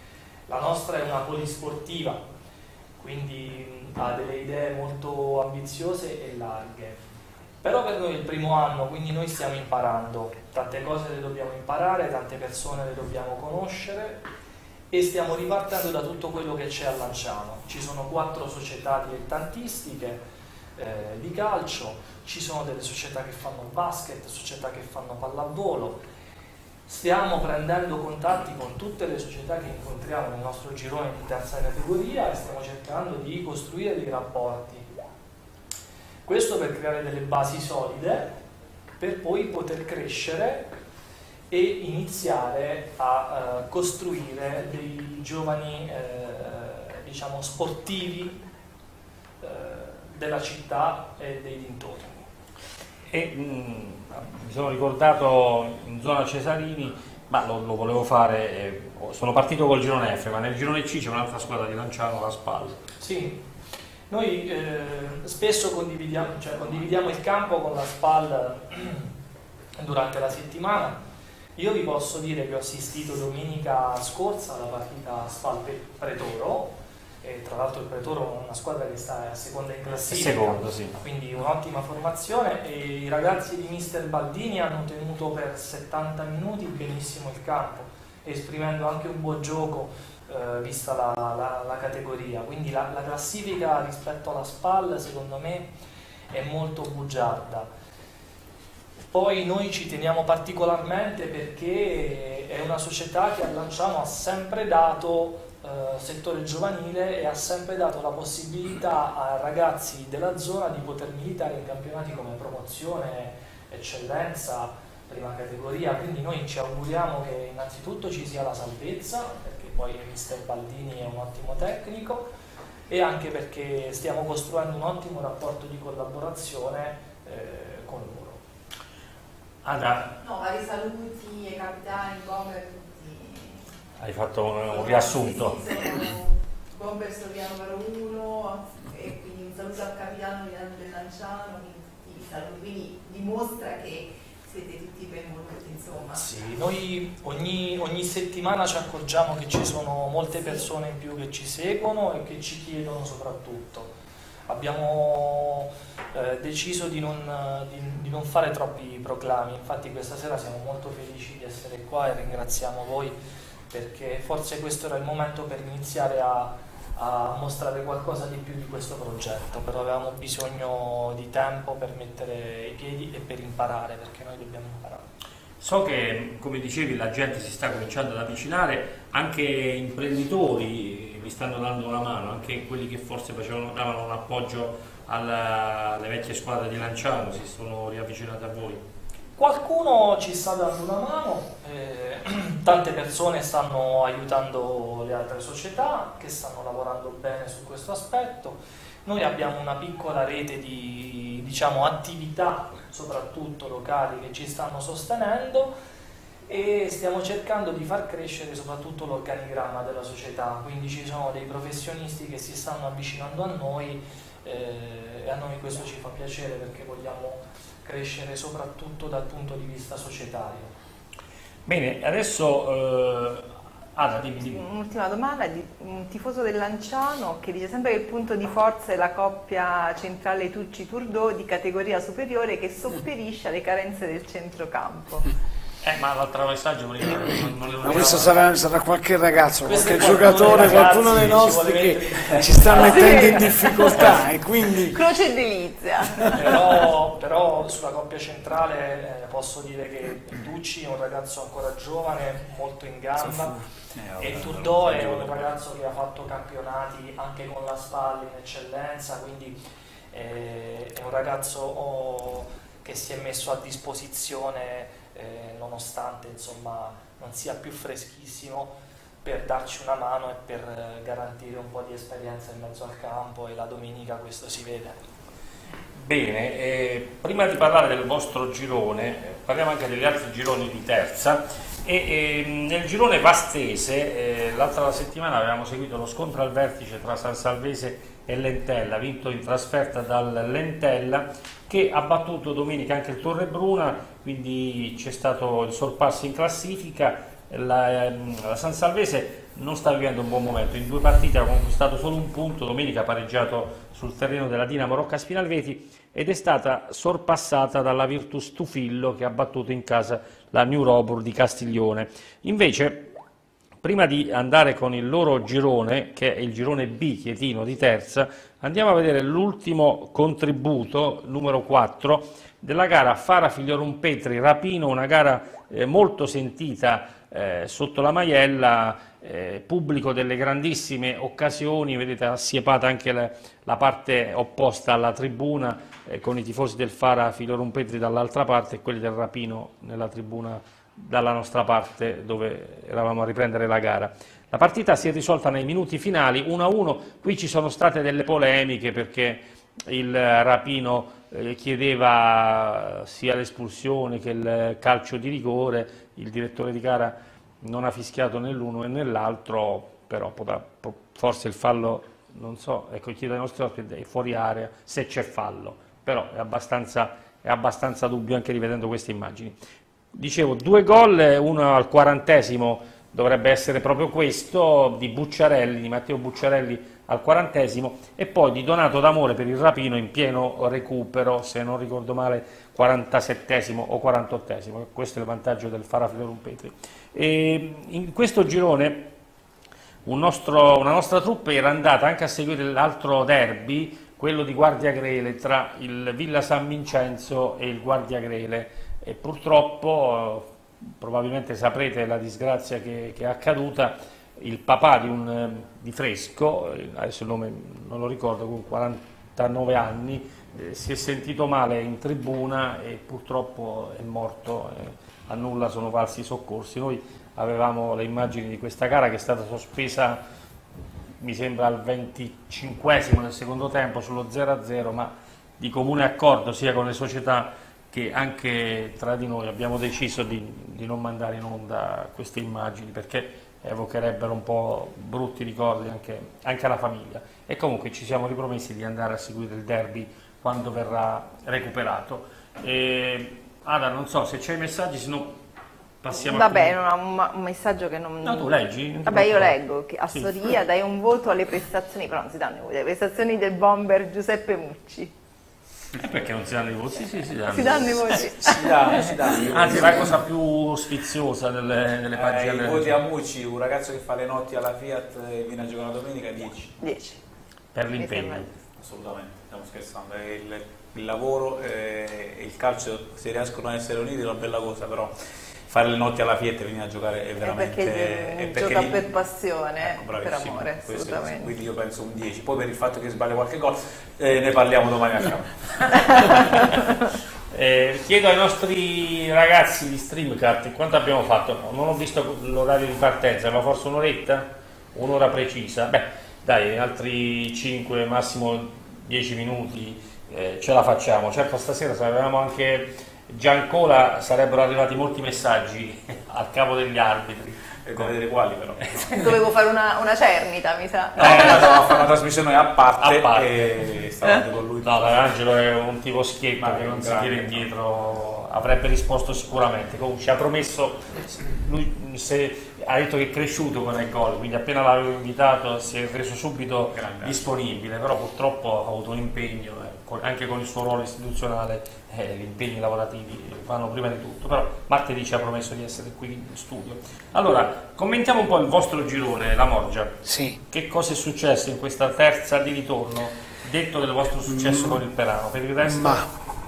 La nostra è una polisportiva, quindi mh, ha delle idee molto ambiziose e larghe. Però per noi è il primo anno, quindi noi stiamo imparando, tante cose le dobbiamo imparare, tante persone le dobbiamo conoscere e stiamo ripartendo da tutto quello che c'è a Lanciano. Ci sono quattro società dilettantistiche eh, di calcio, ci sono delle società che fanno basket, società che fanno pallavolo. Stiamo prendendo contatti con tutte le società che incontriamo nel nostro girone di terza categoria e stiamo cercando di costruire dei rapporti. Questo per creare delle basi solide, per poi poter crescere e iniziare a uh, costruire dei giovani uh, diciamo sportivi uh, della città e dei dintorni. E mh, mi sono ricordato in zona Cesarini, ma lo, lo volevo fare, eh, sono partito col girone F, ma nel girone C c'è un'altra squadra di Lanciano, la Spal. Sì. Noi eh, spesso condividiamo, cioè, condividiamo il campo con la Spal durante la settimana. Io vi posso dire che ho assistito domenica scorsa alla partita Spal-Pretoro, e tra l'altro il Pretoro è una squadra che sta a seconda in classifica, Secondo, sì. quindi un'ottima formazione, e i ragazzi di mister Baldini hanno tenuto per settanta minuti benissimo il campo, esprimendo anche un buon gioco eh, vista la, la, la categoria, quindi la, la classifica rispetto alla Spal secondo me è molto bugiarda. Poi noi ci teniamo particolarmente perché è una società che a Lanciano ha sempre dato eh, settore giovanile e ha sempre dato la possibilità a ragazzi della zona di poter militare in campionati come promozione, eccellenza, prima categoria, quindi noi ci auguriamo che innanzitutto ci sia la salvezza, perché poi il mister Baldini è un ottimo tecnico, e anche perché stiamo costruendo un ottimo rapporto di collaborazione eh, con loro. Ada, no, vari saluti ai capitani, bomber, tutti. Hai fatto un, un riassunto. Sì, sì, sono bomber Soriano numero uno, e quindi un saluto al capitano di vista, quindi dimostra che siete tutti ben voluti, insomma. Sì, noi ogni, ogni settimana ci accorgiamo che ci sono molte persone in più che ci seguono e che ci chiedono soprattutto. Abbiamo eh, deciso di non, di, di non fare troppi proclami, infatti questa sera siamo molto felici di essere qua e ringraziamo voi perché forse questo era il momento per iniziare a, a mostrare qualcosa di più di questo progetto, però avevamo bisogno di tempo per mettere i piedi e per imparare, perché noi dobbiamo imparare. So che, come dicevi, la gente si sta cominciando ad avvicinare, anche imprenditori vi stanno dando una mano, anche quelli che forse facevano, davano un appoggio alla, alle vecchie squadre di Lanciano si sono riavvicinati a voi. Qualcuno ci sta dando una mano, eh, tante persone stanno aiutando le altre società che stanno lavorando bene su questo aspetto. Noi abbiamo una piccola rete di, diciamo, attività, soprattutto locali, che ci stanno sostenendo e stiamo cercando di far crescere soprattutto l'organigramma della società, quindi ci sono dei professionisti che si stanno avvicinando a noi eh, e a noi questo ci fa piacere perché vogliamo crescere soprattutto dal punto di vista societario. Bene, adesso eh, Ada, dimmi, dimmi. Un'ultima domanda di un tifoso del Lanciano che dice sempre che il punto di forza è la coppia centrale Tucci-Turdò di categoria superiore che sopperisce alle carenze del centrocampo. Eh, ma l'altro messaggio non, non, non Ma questo sarà, sarà qualche ragazzo, Questo qualche è giocatore, ragazzi, qualcuno dei nostri che ci sta mettendo in difficoltà e quindi... Croce e delizia. Però, però sulla coppia centrale eh, posso dire che Tucci è un ragazzo ancora giovane, molto in gamba, e Turdò è un ragazzo che ha fatto campionati anche con la Spalla in eccellenza, quindi eh, è un ragazzo oh, che si è messo a disposizione eh, nonostante insomma non sia più freschissimo, per darci una mano e per eh, garantire un po' di esperienza in mezzo al campo, e la domenica questo si vede. Bene, eh, prima di parlare del vostro girone, eh, parliamo anche degli altri gironi di terza. E, e nel girone vastese, eh, l'altra settimana avevamo seguito lo scontro al vertice tra San Salvese e Lentella, vinto in trasferta dal Lentella, che ha battuto domenica anche il Torrebruna, quindi c'è stato il sorpasso in classifica. La, la San Salvese non sta vivendo un buon momento, in due partite ha conquistato solo un punto, domenica ha pareggiato sul terreno della Dinamo Rocca Spinalveti ed è stata sorpassata dalla Virtus Tufillo che ha battuto in casa la New Robur di Castiglione. Invece, prima di andare con il loro girone, che è il girone B Chietino di terza, andiamo a vedere l'ultimo contributo, numero quattro, della gara Fara Figliorum Petri Rapino, una gara eh, molto sentita eh, sotto la Maiella, eh, pubblico delle grandissime occasioni, vedete assiepata anche la, la parte opposta alla tribuna, eh, con i tifosi del Fara Figliorum Petri dall'altra parte e quelli del Rapino nella tribuna dalla nostra parte dove eravamo a riprendere la gara. La partita si è risolta nei minuti finali uno a uno, qui ci sono state delle polemiche perché il Rapino eh, chiedeva sia l'espulsione che il calcio di rigore, il direttore di gara non ha fischiato né l'uno e nell'altro, però potrà, forse il fallo, non so, ecco, chiedo ai nostri ospiti, è fuori area se c'è fallo, però è abbastanza, è abbastanza dubbio anche rivedendo queste immagini. Dicevo, due gol, uno al quarantesimo, dovrebbe essere proprio questo, di Bucciarelli, di Matteo Bucciarelli al quarantesimo, e poi di Donato D'Amore per il Rapino in pieno recupero, se non ricordo male, quarantasettesimo o quarantottesimo, questo è il vantaggio del Fara Figliorum Petri. E in questo girone un nostro, una nostra troupe era andata anche a seguire l'altro derby, quello di Guardiagrele, tra il Villa San Vincenzo e il Guardiagrele, e purtroppo, probabilmente saprete la disgrazia che, che è accaduta, il papà di, un, di Fresco, adesso il nome non lo ricordo, con quarantanove anni, eh, si è sentito male in tribuna e purtroppo è morto, eh, a nulla sono valsi i soccorsi. Noi avevamo le immagini di questa gara che è stata sospesa, mi sembra al venticinquesimo del secondo tempo, sullo zero a zero, ma di comune accordo sia con le società che anche tra di noi abbiamo deciso di, di non mandare in onda queste immagini perché evocherebbero un po' brutti ricordi anche, anche alla famiglia, e comunque ci siamo ripromessi di andare a seguire il derby quando verrà recuperato. E, Ada, non so se c'è i messaggi, se no passiamo Va a... bene, un, un messaggio che non... No, tu leggi? Vabbè, io leggo che a Sì. Soria dai un voto alle prestazioni, però non si danno i voti, alle prestazioni del bomber Giuseppe Mucci. E perché non si danno i voti? Sì, sì, si danno. Si danno i voti. Si dà, si dà. Anzi, la cosa più sfiziosa delle, delle Eh, pagine... I voti a Mucci, un ragazzo che fa le notti alla Fiat e viene a giocare la domenica, dieci. dieci. per Mi l'impegno. sembra. Assolutamente, stiamo scherzando. È il, il lavoro e il calcio, se riescono a essere uniti è una bella cosa, però fare le notti alla Fiat e venire a giocare è veramente... È perché, è perché gioca lì- per passione, Ecco, per bravissimo. amore, Questo è- assolutamente. quindi io penso un dieci. Poi per il fatto che sbaglia qualche gol eh, ne parliamo domani a campo. Eh, chiedo ai nostri ragazzi di Streamcart quanto abbiamo fatto. Non ho visto l'orario di partenza, ma forse un'oretta? Un'ora precisa? Beh, dai, altri cinque, massimo dieci minuti eh, ce la facciamo. Certo, stasera se avevamo anche Giancola sarebbero arrivati molti messaggi al capo degli arbitri. E da vedere quali però. Dovevo fare una, una cernita, mi sa. No, andavamo a fare una trasmissione a parte, A parte. e stavate con lui. No, Angelo è un tipo schietto Ma che è non un si grande. tira indietro, avrebbe risposto sicuramente. Comunque ci ha promesso, lui se, ha detto che è cresciuto con il gol, quindi appena l'avevo invitato si è reso subito Grande. disponibile, però purtroppo ha avuto un impegno, eh, con- anche con il suo ruolo istituzionale, eh, gli impegni lavorativi vanno prima di tutto, però martedì ci ha promesso di essere qui in studio. Allora, commentiamo un po' il vostro girone, la Morgia. Sì. Che cosa è successo in questa terza di ritorno, detto del vostro successo con il Perano? Per il resto... Ma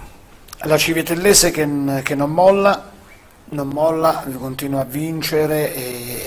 la Civitellese che, che non molla, non molla, continua a vincere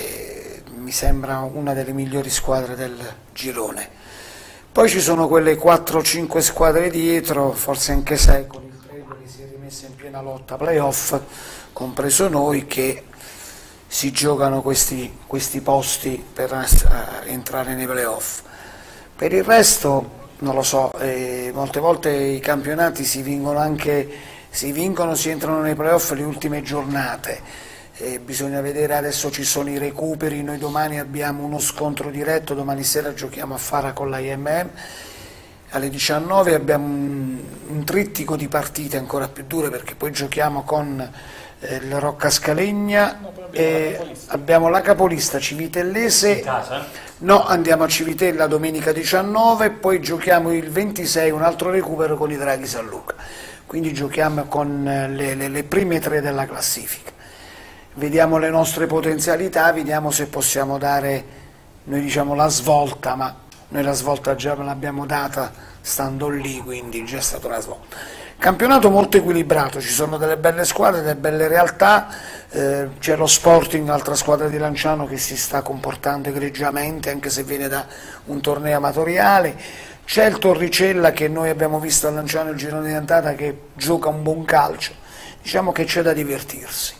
e mi sembra una delle migliori squadre del girone. Poi ci sono quelle quattro cinque squadre dietro, forse anche sei, con il Credo che si è rimessa in piena lotta playoff, compreso noi, che si giocano questi, questi posti per eh, entrare nei playoff. Per il resto non lo so, eh, molte volte i campionati si vincono anche, si vincono, si entrano nei playoff le ultime giornate. Eh, bisogna vedere, adesso ci sono i recuperi, noi domani abbiamo uno scontro diretto, domani sera giochiamo a Fara con l'I M M alle diciannove, abbiamo un, un trittico di partite ancora più dure perché poi giochiamo con eh, il Rocca Scalegna, e abbiamo la capolista Civitellese. In casa? No, andiamo a Civitella domenica diciannove, poi giochiamo il ventisei, un altro recupero con i Draghi San Luca. Quindi giochiamo con le, le, le prime tre della classifica. Vediamo le nostre potenzialità, vediamo se possiamo dare, noi diciamo la svolta, ma noi la svolta già l'abbiamo data stando lì, quindi già è stata una svolta. Campionato molto equilibrato, ci sono delle belle squadre, delle belle realtà, eh, c'è lo Sporting, altra squadra di Lanciano che si sta comportando egregiamente anche se viene da un torneo amatoriale, c'è il Torricella che noi abbiamo visto a Lanciano il girone di andata che gioca un buon calcio, diciamo che c'è da divertirsi.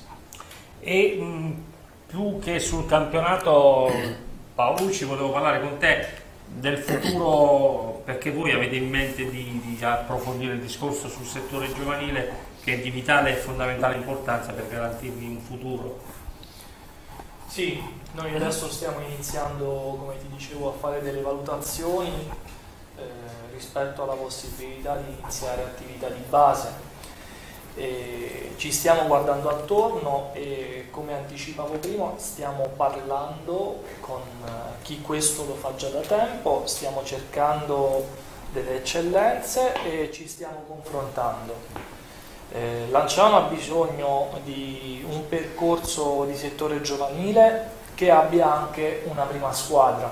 E mh, più che sul campionato, Paolucci, volevo parlare con te del futuro, perché voi avete in mente di, di approfondire il discorso sul settore giovanile che è di vitale e fondamentale importanza per garantirvi un futuro. Sì, noi adesso stiamo iniziando, come ti dicevo, a fare delle valutazioni eh, rispetto alla possibilità di iniziare attività di base. E ci stiamo guardando attorno e, come anticipavo prima, stiamo parlando con chi questo lo fa già da tempo, stiamo cercando delle eccellenze e ci stiamo confrontando. Eh, Lanciano ha bisogno di un percorso di settore giovanile che abbia anche una prima squadra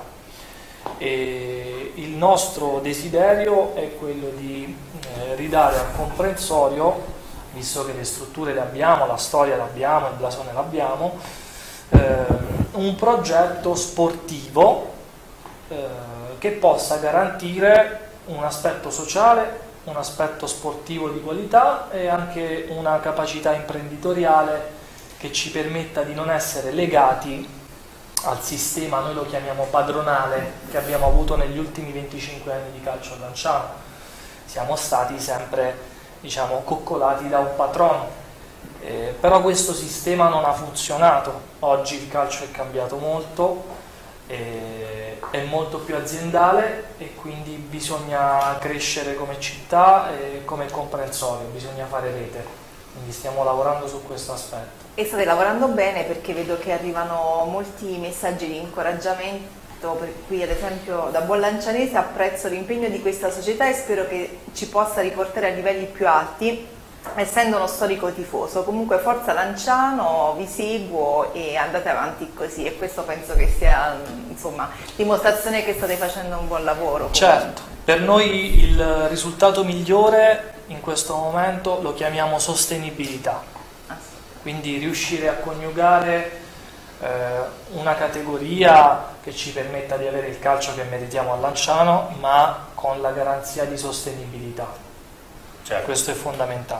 e il nostro desiderio è quello di eh, ridare al comprensorio, visto che le strutture le abbiamo, la storia l'abbiamo, il blasone l'abbiamo, eh, un progetto sportivo eh, che possa garantire un aspetto sociale, un aspetto sportivo di qualità e anche una capacità imprenditoriale che ci permetta di non essere legati al sistema, noi lo chiamiamo padronale, che abbiamo avuto negli ultimi venticinque anni di calcio a Lanciano. Siamo stati sempre, diciamo, coccolati da un patrono, eh, però questo sistema non ha funzionato. Oggi il calcio è cambiato molto e eh, è molto più aziendale e quindi bisogna crescere come città e come comprensorio, bisogna fare rete, quindi stiamo lavorando su questo aspetto. E state lavorando bene perché vedo che arrivano molti messaggi di incoraggiamento. Per cui ad esempio da buon lancianese apprezzo l'impegno di questa società e spero che ci possa riportare a livelli più alti, essendo uno storico tifoso. Comunque forza Lanciano, vi seguo e andate avanti così, e questo penso che sia, insomma, dimostrazione che state facendo un buon lavoro. Certo, per noi il risultato migliore in questo momento lo chiamiamo sostenibilità, quindi riuscire a coniugare eh, una categoria che ci permetta di avere il calcio che meritiamo a Lanciano, ma con la garanzia di sostenibilità. Cioè, questo è fondamentale.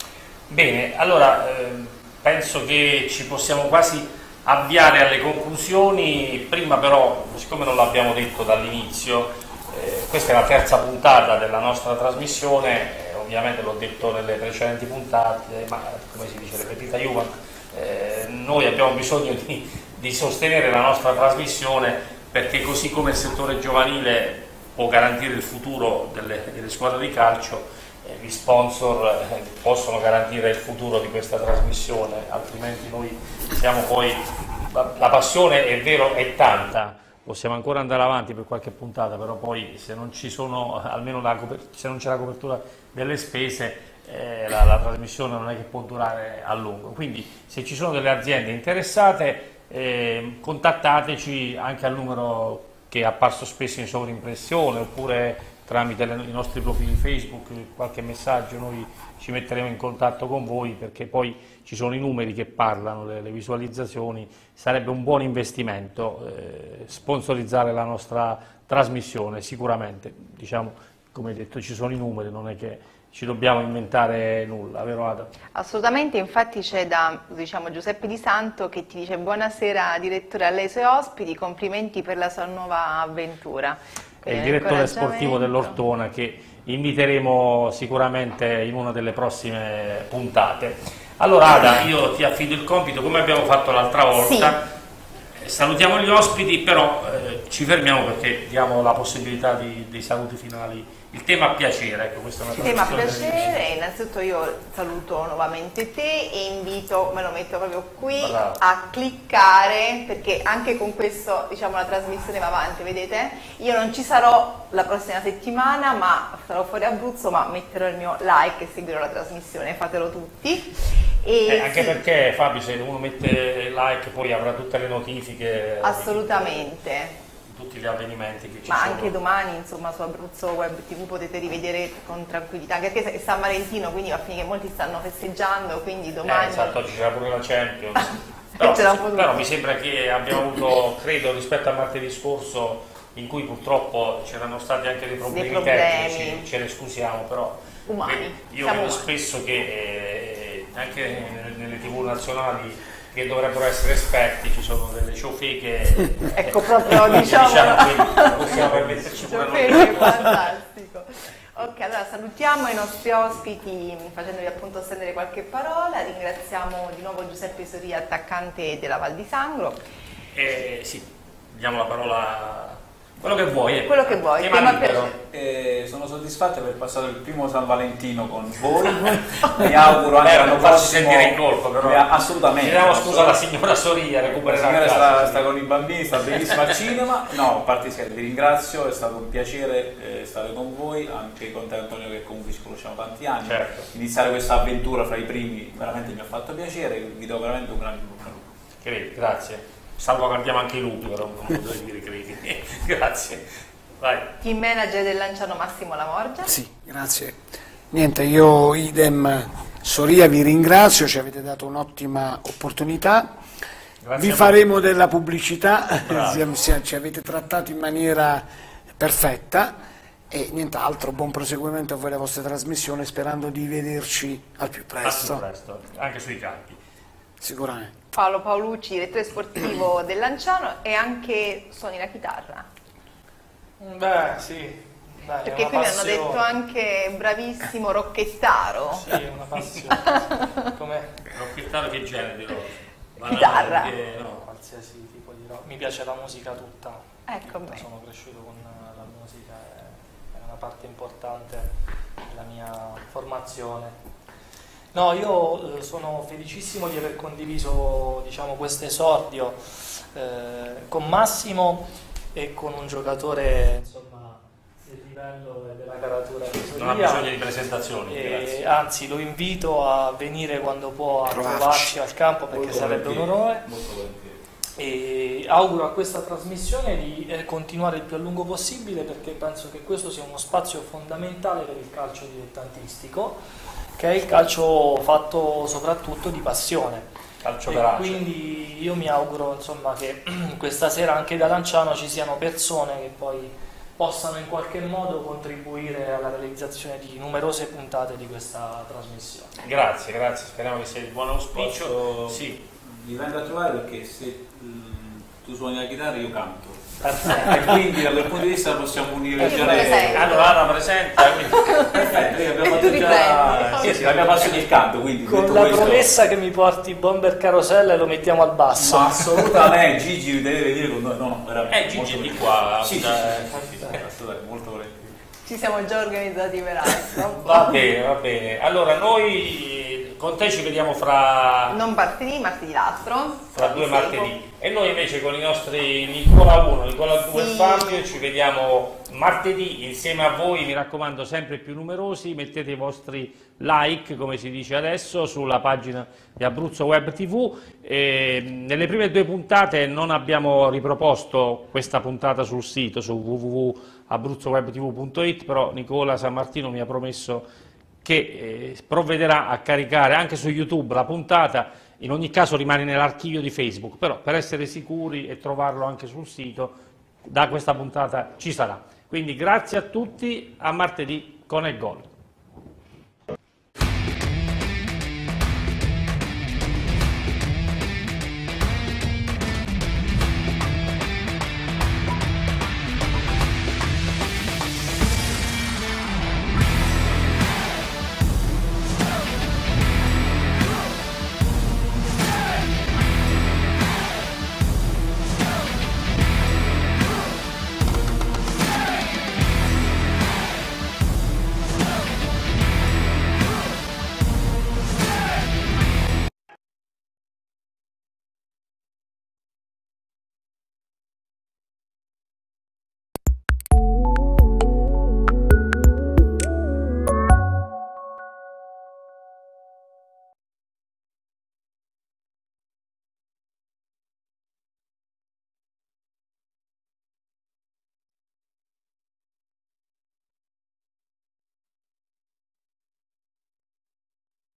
Bene, allora eh, penso che ci possiamo quasi avviare alle conclusioni. Prima però, siccome non l'abbiamo detto dall'inizio, eh, questa è la terza puntata della nostra trasmissione, eh, ovviamente l'ho detto nelle precedenti puntate, ma come si dice, repetita iuvant, eh, noi abbiamo bisogno di, di sostenere la nostra trasmissione, perché così come il settore giovanile può garantire il futuro delle, delle squadre di calcio, eh, gli sponsor eh, possono garantire il futuro di questa trasmissione, altrimenti noi siamo poi, la, la passione è vero è tanta, possiamo ancora andare avanti per qualche puntata, però poi se non ci sono almeno la se non c'è la copertura delle spese, eh, la, la trasmissione non è che può durare a lungo. Quindi se ci sono delle aziende interessate, eh, contattateci anche al numero che è apparso spesso in sovrimpressione, oppure tramite le, i nostri profili Facebook, qualche messaggio, noi ci metteremo in contatto con voi, perché poi ci sono i numeri che parlano, le, le visualizzazioni. Sarebbe un buon investimento eh, sponsorizzare la nostra trasmissione, sicuramente. Diciamo, come detto, ci sono i numeri, non è che ci dobbiamo inventare nulla, vero Ada? Assolutamente, infatti c'è da, diciamo, Giuseppe Di Santo che ti dice: buonasera direttore, a lei e ai suoi ospiti, complimenti per la sua nuova avventura. È il direttore sportivo dell'Ortona, che inviteremo sicuramente in una delle prossime puntate. Allora Ada, io ti affido il compito come abbiamo fatto l'altra volta. Sì. Salutiamo gli ospiti, però eh, ci fermiamo perché diamo la possibilità di, dei saluti finali. Il tema piacere, ecco, questa è una Il tema piacere, innanzitutto io saluto nuovamente te e invito, me lo metto proprio qui, Bravo. a cliccare, perché anche con questo, diciamo, la trasmissione va avanti, vedete? Io non ci sarò la prossima settimana, ma sarò fuori Abruzzo, ma metterò il mio like e seguirò la trasmissione, fatelo tutti. E eh, anche sì. perché Fabio, se uno mette like poi avrà tutte le notifiche. Assolutamente. Tutti gli avvenimenti che ci Ma sono. anche domani, insomma, su Abruzzo Web tivù potete rivedere con tranquillità, anche perché è San Valentino, quindi va a finire che molti stanno festeggiando, quindi domani... Eh, esatto, oggi c'era pure la Champions. però, però mi sembra che abbiamo avuto, credo, rispetto a martedì scorso, in cui purtroppo c'erano stati anche dei problemi, dei problemi. tecnici, ce ne scusiamo, però umani. io vedo spesso che eh, anche nelle tivù nazionali, che dovrebbero essere esperti, ci sono delle ciofeche, ecco, proprio diciamo, diciamo possiamo permetterci pure noi. Fantastico. Ok, allora salutiamo i nostri ospiti facendovi appunto stendere qualche parola. Ringraziamo di nuovo Giuseppe Soria, attaccante della Val di Sangro. Eh, sì, diamo la parola. Quello che vuoi, eh. Quello che vuoi, tema libero. Eh, sono soddisfatto di aver passato il primo San Valentino con voi. Mi auguro anche eh, l'anno non farci prossimo. sentire in colpa, però. Eh, assolutamente. Chiediamo scusa alla signora Soria, recupererà. La signora casa, sta, sì. sta con i bambini, sta benissimo al cinema. No, a parte scherzi, vi ringrazio, è stato un piacere eh, stare con voi, anche con te Antonio, che comunque ci conosciamo tanti anni. Certo. Iniziare questa avventura fra i primi veramente mi ha fatto piacere, vi do veramente un grande bocca al lupo. Credi, grazie. Salvaguardiamo anche i lupi, però non lo devi dire, credi. Grazie. Vai. Team manager del Lanciano Massimo Lamorgia. Sì, grazie. Niente, io idem Soria vi ringrazio, ci avete dato un'ottima opportunità. Grazie, vi faremo della pubblicità, ci avete trattato in maniera perfetta e nient'altro, buon proseguimento a voi le vostre trasmissioni, sperando di vederci al più presto. Al più presto, anche sui campi. Sicuramente. Paolo Paolucci, direttore sportivo del Lanciano, e anche suoni la chitarra. Beh, sì. Dai, perché qui mi hanno detto anche bravissimo rocchettaro. Sì, è una passione. Com'è? Rocchettaro che genere di rock? Chitarra. Che, no, qualsiasi tipo di rock. Mi piace la musica tutta. Ecco me. Sono cresciuto con la musica, è una parte importante della mia formazione. No, io eh, sono felicissimo di aver condiviso, diciamo, questo esordio eh, con Massimo e con un giocatore, insomma, del livello e della caratura di Soria. Non ha bisogno di presentazioni, e, anzi lo invito a venire quando può a Trovarci. trovarci al campo, perché Molto sarebbe un volentieri, onore. molto volentieri. E auguro a questa trasmissione di eh, continuare il più a lungo possibile, perché penso che questo sia uno spazio fondamentale per il calcio dilettantistico, che è il calcio fatto soprattutto di passione. Calcio E verace. quindi io mi auguro, insomma, che questa sera anche da Lanciano ci siano persone che poi possano in qualche modo contribuire alla realizzazione di numerose puntate di questa trasmissione. Grazie, grazie, speriamo che sia di buon auspicio. Posso- Sì. Mi vengo a trovare perché se mm, tu suoni la chitarra io canto. Perfetto. E quindi da quel punto di vista possiamo unire Io già presente. le... Allora Anna presenta, quindi... Perfetto, io abbiamo E tu fatto già... riprendi. Sì, sì, la mia passione è il canto, quindi Con detto la questo... promessa che mi porti Bomber Carousel e lo mettiamo al basso. Ma assolutamente, Gigi deve venire con noi, no, no, veramente. Eh, Gigi molto è di volentieri. qua. Sì, sì, eh, sì, sì, sì, assolutamente, molto volentieri. Ci siamo già organizzati per altro. Va bene, va bene. Allora noi con te ci vediamo fra, Non martedì, martedì l'altro. fra due Ti martedì. E noi invece con i nostri Nicola uno, Nicola due e Sì. Fabio ci vediamo martedì insieme a voi. Mi raccomando, sempre più numerosi. Mettete i vostri like, come si dice adesso, sulla pagina di Abruzzo Web tivù. E nelle prime due puntate non abbiamo riproposto questa puntata sul sito, su w w w punto abruzzo web tv punto it, però Nicola San Martino mi ha promesso che eh, provvederà a caricare anche su YouTube la puntata. In ogni caso rimane nell'archivio di Facebook, però per essere sicuri e trovarlo anche sul sito, da questa puntata ci sarà. Quindi grazie a tutti, a martedì con il gol.